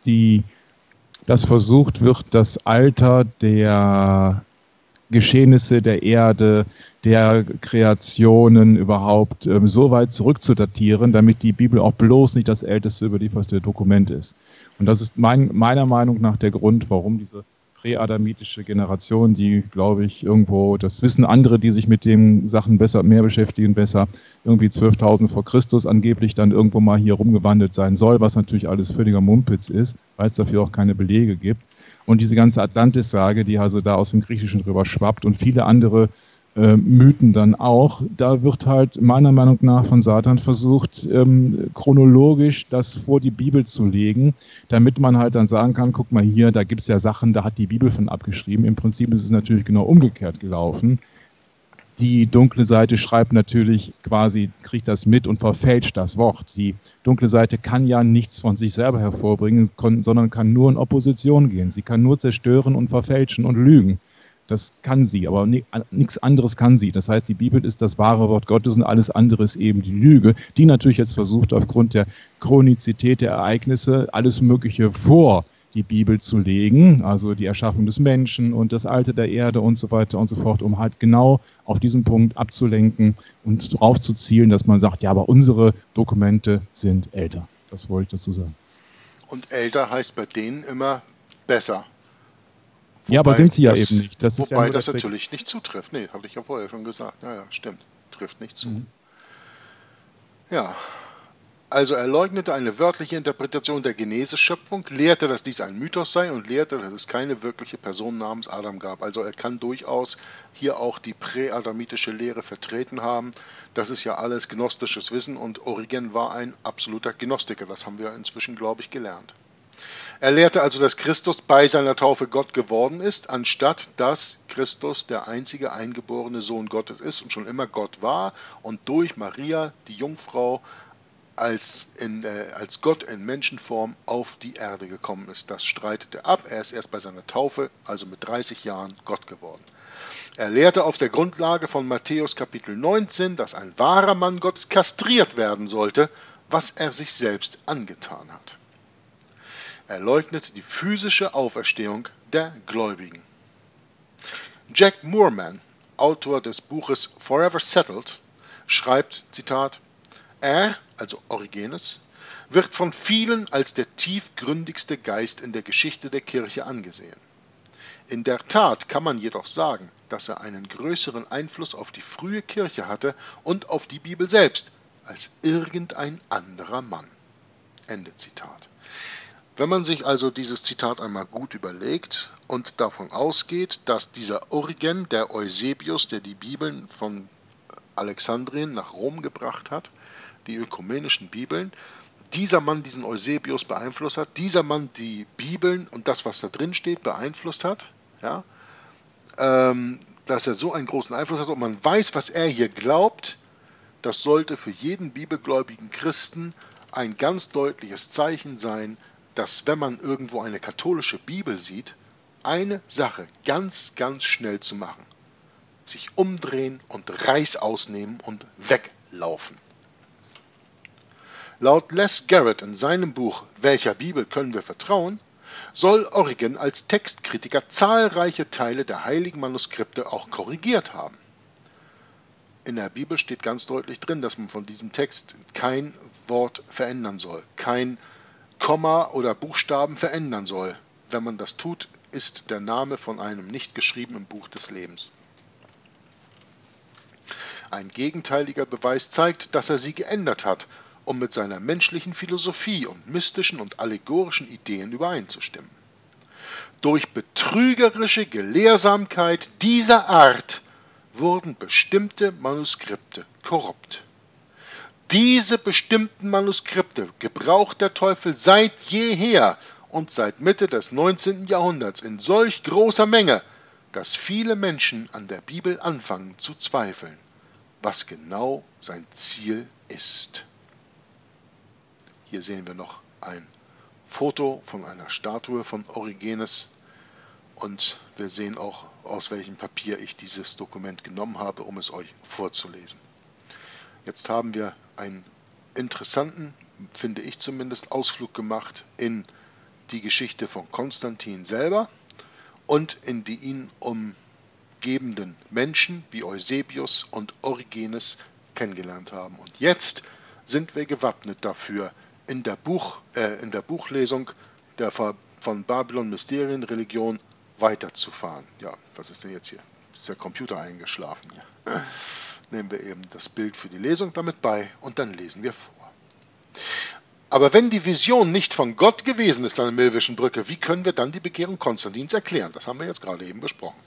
C: versucht wird, das Alter der Geschehnisse der Erde, der Kreationen überhaupt so weit zurückzudatieren, damit die Bibel auch bloß nicht das älteste überlieferte Dokument ist. Und das ist meiner Meinung nach der Grund, warum diese präadamitische Generation, die, glaube ich, irgendwo, das wissen andere, die sich mit den Sachen mehr beschäftigen, irgendwie 12.000 vor Christus angeblich dann irgendwo mal hier rumgewandelt sein soll, was natürlich alles völliger Mumpitz ist, weil es dafür auch keine Belege gibt. Und diese ganze Atlantis-Sage, die also da aus dem Griechischen drüber schwappt und viele andere Mythen dann auch, da wird halt meiner Meinung nach von Satan versucht, chronologisch das vor die Bibel zu legen, damit man halt dann sagen kann, guck mal hier, da gibt es ja Sachen, da hat die Bibel von abgeschrieben. Im Prinzip ist es natürlich genau umgekehrt gelaufen. Die dunkle Seite schreibt natürlich quasi, kriegt das mit und verfälscht das Wort. Die dunkle Seite kann ja nichts von sich selber hervorbringen, sondern kann nur in Opposition gehen. Sie kann nur zerstören und verfälschen und lügen. Das kann sie, aber nichts anderes kann sie. Das heißt, die Bibel ist das wahre Wort Gottes und alles andere ist eben die Lüge, die natürlich jetzt versucht, aufgrund der Chronizität der Ereignisse alles Mögliche vor die Bibel zu legen, also die Erschaffung des Menschen und das Alter der Erde und so weiter und so fort, um halt genau auf diesen Punkt abzulenken und darauf zu zielen, dass man sagt, ja, aber unsere Dokumente sind älter. Das wollte ich dazu sagen.
A: Und älter heißt bei denen immer besser.
C: Ja, aber sind sie ja eben nicht.
A: Das wobei das natürlich nicht zutrifft. Nee, habe ich ja vorher schon gesagt. Ja, stimmt. Trifft nicht zu. Ja, also er leugnete eine wörtliche Interpretation der Genesis-Schöpfung, lehrte, dass dies ein Mythos sei und lehrte, dass es keine wirkliche Person namens Adam gab. Also er kann durchaus hier auch die präadamitische Lehre vertreten haben. Das ist ja alles gnostisches Wissen und Origen war ein absoluter Gnostiker. Das haben wir inzwischen, glaube ich, gelernt. Er lehrte also, dass Christus bei seiner Taufe Gott geworden ist, anstatt dass Christus der einzige eingeborene Sohn Gottes ist und schon immer Gott war und durch Maria, die Jungfrau, als Gott in Menschenform auf die Erde gekommen ist. Das streitet er ab. Er ist erst bei seiner Taufe, also mit 30 Jahren, Gott geworden. Er lehrte auf der Grundlage von Matthäus Kapitel 19, dass ein wahrer Mann Gottes kastriert werden sollte, was er sich selbst angetan hat. Er leugnete die physische Auferstehung der Gläubigen. Jack Moorman, Autor des Buches Forever Settled, schreibt, Zitat, er, also Origenes, wird von vielen als der tiefgründigste Geist in der Geschichte der Kirche angesehen. In der Tat kann man jedoch sagen, dass er einen größeren Einfluss auf die frühe Kirche hatte und auf die Bibel selbst als irgendein anderer Mann. Ende Zitat. Wenn man sich also dieses Zitat einmal gut überlegt und davon ausgeht, dass dieser Origen, der Eusebius, der die Bibeln von Alexandrien nach Rom gebracht hat, die ökumenischen Bibeln, dieser Mann diesen Eusebius beeinflusst hat, dieser Mann die Bibeln und das, was da drin steht, beeinflusst hat, ja, dass er so einen großen Einfluss hat und man weiß, was er hier glaubt, das sollte für jeden bibelgläubigen Christen ein ganz deutliches Zeichen sein, dass wenn man irgendwo eine katholische Bibel sieht, eine Sache ganz, ganz schnell zu machen. Sich umdrehen und Reis ausnehmen und weglaufen. Laut Les Garrett in seinem Buch Welcher Bibel können wir vertrauen, soll Origen als Textkritiker zahlreiche Teile der heiligen Manuskripte auch korrigiert haben. In der Bibel steht ganz deutlich drin, dass man von diesem Text kein Wort verändern soll, kein Komma oder Buchstaben verändern soll. Wenn man das tut, ist der Name von einem nicht geschriebenen Buch des Lebens. Ein gegenteiliger Beweis zeigt, dass er sie geändert hat, um mit seiner menschlichen Philosophie und mystischen und allegorischen Ideen übereinzustimmen. Durch betrügerische Gelehrsamkeit dieser Art wurden bestimmte Manuskripte korrupt. Diese bestimmten Manuskripte gebraucht der Teufel seit jeher und seit Mitte des 19. Jahrhunderts in solch großer Menge, dass viele Menschen an der Bibel anfangen zu zweifeln, was genau sein Ziel ist. Hier sehen wir noch ein Foto von einer Statue von Origenes und wir sehen auch, aus welchem Papier ich dieses Dokument genommen habe, um es euch vorzulesen. Jetzt haben wir einen interessanten, finde ich zumindest, Ausflug gemacht in die Geschichte von Konstantin selber und in die ihn umgebenden Menschen wie Eusebius und Origenes kennengelernt haben. Und jetzt sind wir gewappnet dafür, in der Buchlesung von Babylon Mysterien Religion weiterzufahren. Ja, was ist denn jetzt hier? Ist der Computer eingeschlafen hier? Nehmen wir eben das Bild für die Lesung damit bei und dann lesen wir vor. Aber wenn die Vision nicht von Gott gewesen ist an der Milwischen Brücke, wie können wir dann die Bekehrung Konstantins erklären? Das haben wir jetzt gerade eben besprochen.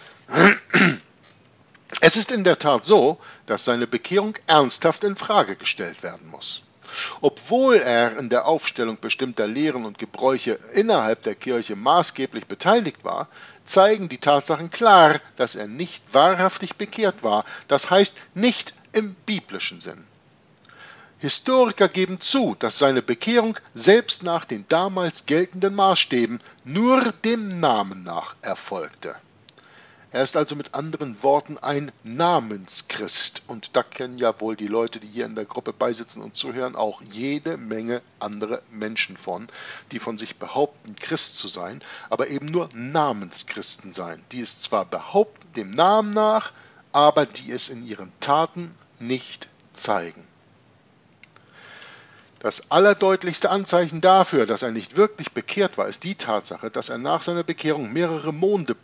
A: Es ist in der Tat so, dass seine Bekehrung ernsthaft in Frage gestellt werden muss. Obwohl er in der Aufstellung bestimmter Lehren und Gebräuche innerhalb der Kirche maßgeblich beteiligt war, zeigen die Tatsachen klar, dass er nicht wahrhaftig bekehrt war, das heißt nicht im biblischen Sinn. Historiker geben zu, dass seine Bekehrung selbst nach den damals geltenden Maßstäben nur dem Namen nach erfolgte. Er ist also mit anderen Worten ein Namenschrist. Und da kennen ja wohl die Leute, die hier in der Gruppe beisitzen und zuhören, auch jede Menge andere Menschen von, die von sich behaupten, Christ zu sein, aber eben nur Namenschristen sein, die es zwar behaupten, dem Namen nach, aber die es in ihren Taten nicht zeigen. Das allerdeutlichste Anzeichen dafür, dass er nicht wirklich bekehrt war, ist die Tatsache, dass er nach seiner Bekehrung mehrere Morde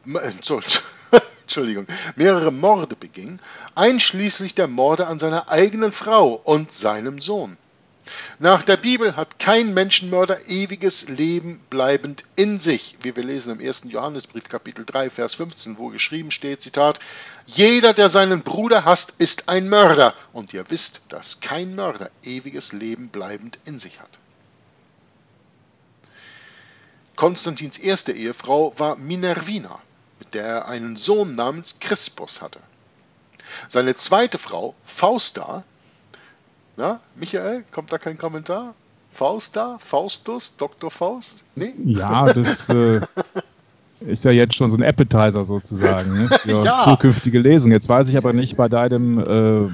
A: beging, einschließlich der Morde an seiner eigenen Frau und seinem Sohn. Nach der Bibel hat kein Menschenmörder ewiges Leben bleibend in sich, wie wir lesen im 1. Johannesbrief, Kapitel 3, Vers 15, wo geschrieben steht, Zitat, jeder, der seinen Bruder hasst, ist ein Mörder, und ihr wisst, dass kein Mörder ewiges Leben bleibend in sich hat. Konstantins erste Ehefrau war Minervina, mit der er einen Sohn namens Crispus hatte. Seine zweite Frau, Fausta, na, Michael, kommt da kein Kommentar? Fausta, Faustus, Dr. Faust? Nee?
C: Ja, das ist ja jetzt schon so ein Appetizer sozusagen, ne, für
A: Ja.
C: zukünftige Lesungen. Jetzt weiß ich aber nicht, bei deinem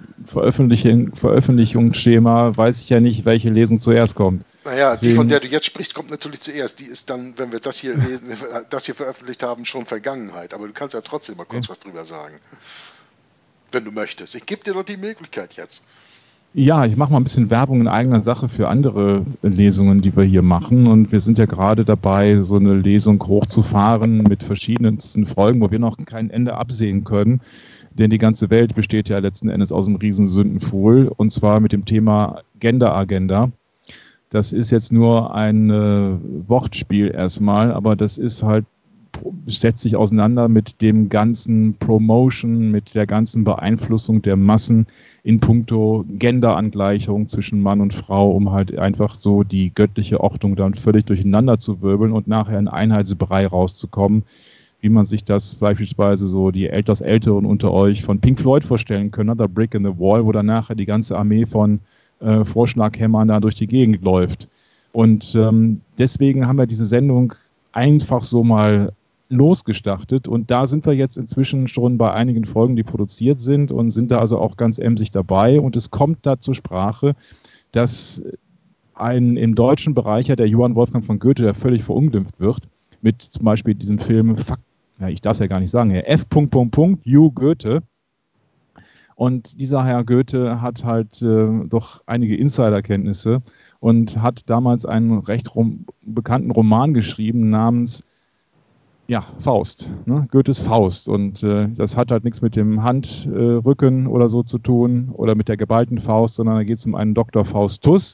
C: Veröffentlichungsschema weiß ich ja nicht, welche Lesung zuerst kommt.
A: Naja, die,
C: Deswegen-
A: von der du jetzt sprichst, kommt natürlich zuerst. Die ist dann, wenn wir das hier lesen, das hier veröffentlicht haben, schon Vergangenheit. Aber du kannst ja trotzdem mal kurz was drüber sagen. Wenn du möchtest. Ich gebe dir doch die Möglichkeit jetzt.
C: Ja, ich mache mal ein bisschen Werbung in eigener Sache für andere Lesungen, die wir hier machen. Und wir sind ja gerade dabei, so eine Lesung hochzufahren mit verschiedensten Folgen, wo wir noch kein Ende absehen können. Denn die ganze Welt besteht ja letzten Endes aus einem riesen Sündenpfuhl. Und zwar mit dem Thema Gender-Agenda. Das ist jetzt nur ein Wortspiel erstmal, aber das ist halt, setzt sich auseinander mit dem ganzen Promotion, mit der ganzen Beeinflussung der Massen in puncto Genderangleichung zwischen Mann und Frau, um halt einfach so die göttliche Ordnung dann völlig durcheinander zu wirbeln und nachher in Einheitsbrei rauszukommen, wie man sich das beispielsweise so die etwas Älteren unter euch von Pink Floyd vorstellen können, The Brick in the Wall, wo dann nachher die ganze Armee von Vorschlaghämmern da durch die Gegend läuft. Und deswegen haben wir diese Sendung einfach so mal losgestartet und da sind wir jetzt inzwischen schon bei einigen Folgen, die produziert sind und sind da also auch ganz emsig dabei und es kommt da zur Sprache, dass ein im deutschen Bereich ja der Johann Wolfgang von Goethe, der völlig verunglimpft wird, mit zum Beispiel diesem Film, ich darf es ja gar nicht sagen, F. Ju Goethe. Und dieser Herr Goethe hat halt doch einige Insiderkenntnisse und hat damals einen recht bekannten Roman geschrieben namens Faust, ne? Goethes Faust. Und das hat halt nichts mit dem Handrücken oder so zu tun oder mit der geballten Faust, sondern da geht es um einen Dr. Faustus,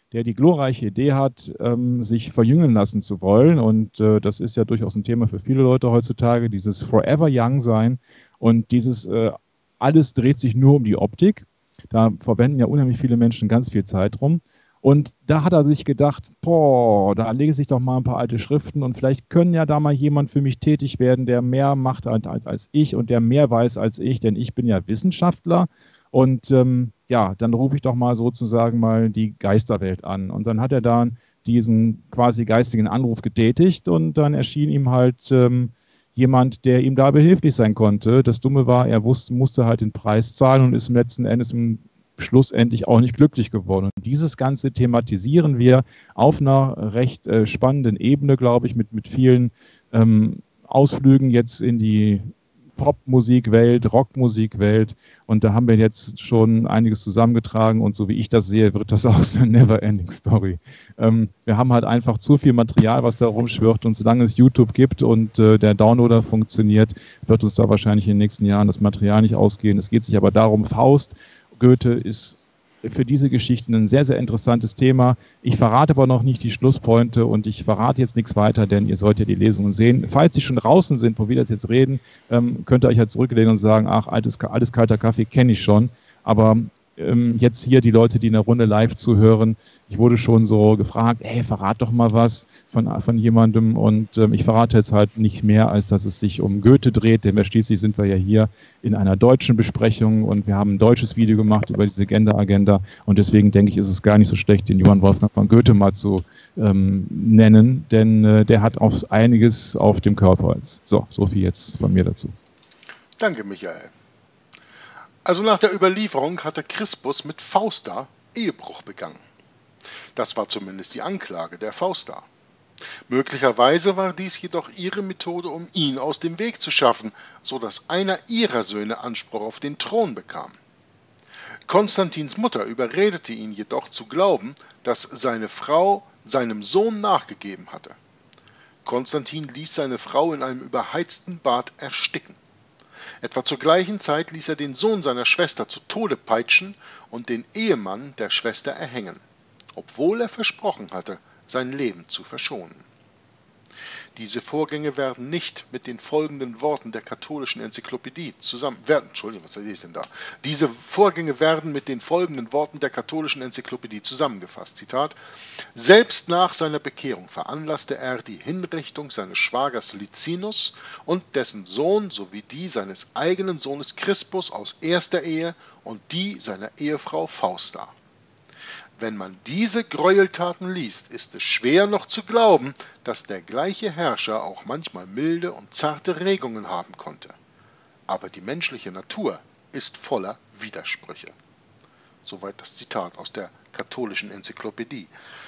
C: der die glorreiche Idee hat, sich verjüngen lassen zu wollen. Und das ist ja durchaus ein Thema für viele Leute heutzutage, dieses Forever Young sein. Und dieses alles dreht sich nur um die Optik. Da verwenden ja unheimlich viele Menschen ganz viel Zeit drum. Und da hat er sich gedacht, boah, da lege ich doch mal ein paar alte Schriften und vielleicht können ja da mal jemand für mich tätig werden, der mehr macht als ich und der mehr weiß als ich, denn ich bin ja Wissenschaftler. Und ja, dann rufe ich doch mal sozusagen mal die Geisterwelt an. Und dann hat er da diesen quasi geistigen Anruf getätigt und dann erschien ihm halt jemand, der ihm da behilflich sein konnte. Das Dumme war, er musste halt den Preis zahlen und ist im letzten Endes schlussendlich auch nicht glücklich geworden. Und dieses Ganze thematisieren wir auf einer recht spannenden Ebene, glaube ich, mit vielen Ausflügen jetzt in die Popmusikwelt, Rockmusikwelt. Und da haben wir jetzt schon einiges zusammengetragen und so wie ich das sehe, wird das aus eine Never-Ending Story. Wir haben halt einfach zu viel Material, was da rumschwirrt und solange es YouTube gibt und der Downloader funktioniert, wird uns da wahrscheinlich in den nächsten Jahren das Material nicht ausgehen. Es geht sich aber darum, Faust, Goethe ist für diese Geschichten ein sehr, sehr interessantes Thema. Ich verrate aber noch nicht die Schlusspointe und ich verrate jetzt nichts weiter, denn ihr sollt ja die Lesungen sehen. Falls sie schon draußen sind, wo wir das jetzt reden, könnt ihr euch halt zurücklehnen und sagen, ach, alles kalter Kaffee kenne ich schon. Aber jetzt hier die Leute, die in der Runde live zuhören, ich wurde schon so gefragt, hey, verrat doch mal was von jemandem und ich verrate jetzt halt nicht mehr, als dass es sich um Goethe dreht, denn schließlich sind wir ja hier in einer deutschen Besprechung und wir haben ein deutsches Video gemacht über diese Gender-Agenda und deswegen denke ich, ist es gar nicht so schlecht, den Johann Wolfgang von Goethe mal zu nennen, denn der hat auf einiges auf dem Kerbholz. So viel jetzt von mir dazu.
A: Danke, Michael. Also nach der Überlieferung hatte Crispus mit Fausta Ehebruch begangen. Das war zumindest die Anklage der Fausta. Möglicherweise war dies jedoch ihre Methode, um ihn aus dem Weg zu schaffen, so dass einer ihrer Söhne Anspruch auf den Thron bekam. Konstantins Mutter überredete ihn jedoch zu glauben, dass seine Frau seinem Sohn nachgegeben hatte. Konstantin ließ seine Frau in einem überheizten Bad ersticken. Etwa zur gleichen Zeit ließ er den Sohn seiner Schwester zu Tode peitschen und den Ehemann der Schwester erhängen, obwohl er versprochen hatte, sein Leben zu verschonen. Diese Vorgänge werden nicht mit den folgenden Worten der katholischen Enzyklopädie Diese Vorgänge werden mit den folgenden Worten der katholischen Enzyklopädie zusammengefasst. Zitat: Selbst nach seiner Bekehrung veranlasste er die Hinrichtung seines Schwagers Licinus und dessen Sohn sowie die seines eigenen Sohnes Crispus aus erster Ehe und die seiner Ehefrau Fausta. Wenn man diese Gräueltaten liest, ist es schwer noch zu glauben, dass der gleiche Herrscher auch manchmal milde und zarte Regungen haben konnte. Aber die menschliche Natur ist voller Widersprüche. Soweit das Zitat aus der katholischen Enzyklopädie.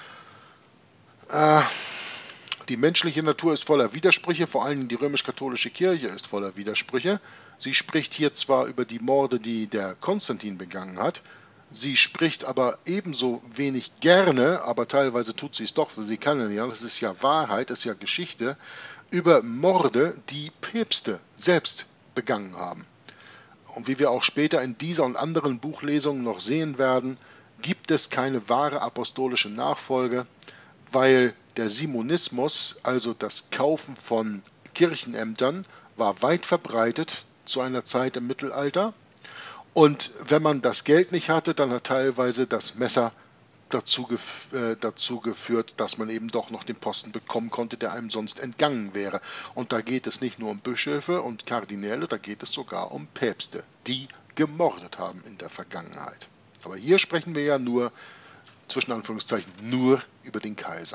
A: Die menschliche Natur ist voller Widersprüche, vor allem die römisch-katholische Kirche ist voller Widersprüche. Sie spricht hier zwar über die Morde, die der Konstantin begangen hat, sie spricht aber ebenso wenig gerne, aber teilweise tut sie es doch, weil sie kann ja, das ist ja Wahrheit, das ist ja Geschichte, über Morde, die Päpste selbst begangen haben. Und wie wir auch später in dieser und anderen Buchlesungen noch sehen werden, gibt es keine wahre apostolische Nachfolge, weil der Simonismus, also das Kaufen von Kirchenämtern, war weit verbreitet zu einer Zeit im Mittelalter. Und wenn man das Geld nicht hatte, dann hat teilweise das Messer dazu geführt, dass man eben doch noch den Posten bekommen konnte, der einem sonst entgangen wäre. Und da geht es nicht nur um Bischöfe und Kardinäle, da geht es sogar um Päpste, die gemordet haben in der Vergangenheit. Aber hier sprechen wir ja nur, zwischen Anführungszeichen, nur über den Kaiser.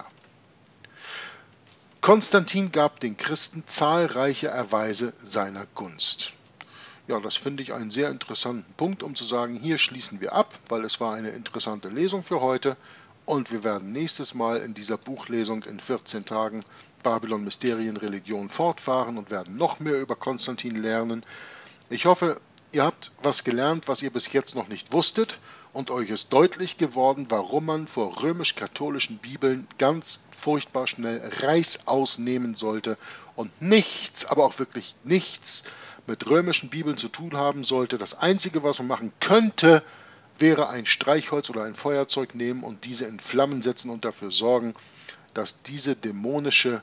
A: Konstantin gab den Christen zahlreiche Erweise seiner Gunst. Ja, das finde ich einen sehr interessanten Punkt, um zu sagen, hier schließen wir ab, weil es war eine interessante Lesung für heute und wir werden nächstes Mal in dieser Buchlesung in 14 Tagen Babylon, Mysterien, Religion fortfahren und werden noch mehr über Konstantin lernen. Ich hoffe, ihr habt was gelernt, was ihr bis jetzt noch nicht wusstet und euch ist deutlich geworden, warum man vor römisch-katholischen Bibeln ganz furchtbar schnell Reißaus nehmen sollte und nichts, aber auch wirklich nichts mit römischen Bibeln zu tun haben sollte. Das Einzige, was man machen könnte, wäre ein Streichholz oder ein Feuerzeug nehmen und diese in Flammen setzen und dafür sorgen, dass diese dämonischen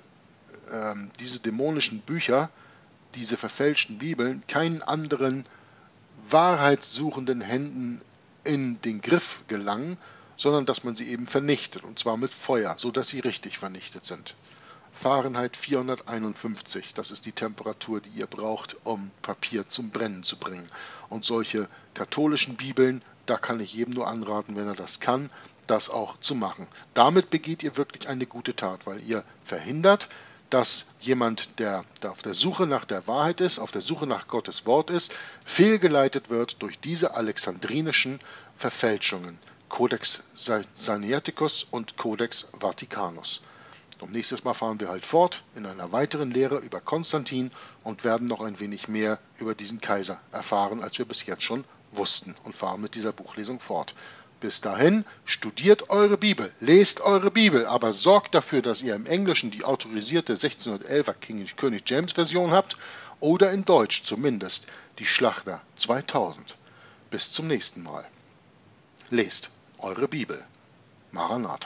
A: Bücher, diese verfälschten Bibeln, keinen anderen wahrheitssuchenden Händen in den Griff gelangen, sondern dass man sie eben vernichtet, und zwar mit Feuer, sodass sie richtig vernichtet sind. Fahrenheit 451, das ist die Temperatur, die ihr braucht, um Papier zum Brennen zu bringen. Und solche katholischen Bibeln, da kann ich jedem nur anraten, wenn er das kann, das auch zu machen. Damit begeht ihr wirklich eine gute Tat, weil ihr verhindert, dass jemand, der auf der Suche nach der Wahrheit ist, auf der Suche nach Gottes Wort ist, fehlgeleitet wird durch diese alexandrinischen Verfälschungen, Codex Sinaiticus und Codex Vaticanus. Und nächstes Mal fahren wir halt fort in einer weiteren Lehre über Konstantin und werden noch ein wenig mehr über diesen Kaiser erfahren, als wir bis jetzt schon wussten, und fahren mit dieser Buchlesung fort. Bis dahin, studiert eure Bibel, lest eure Bibel, aber sorgt dafür, dass ihr im Englischen die autorisierte 1611er König James Version habt oder in Deutsch zumindest die Schlachter 2000. Bis zum nächsten Mal. Lest eure Bibel. Maranatha.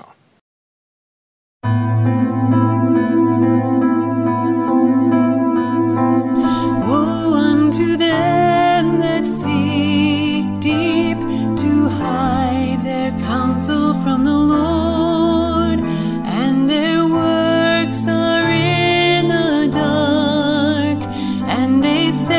D: Woe unto them that seek deep to hide their counsel from the Lord, and their works are in the dark, and they say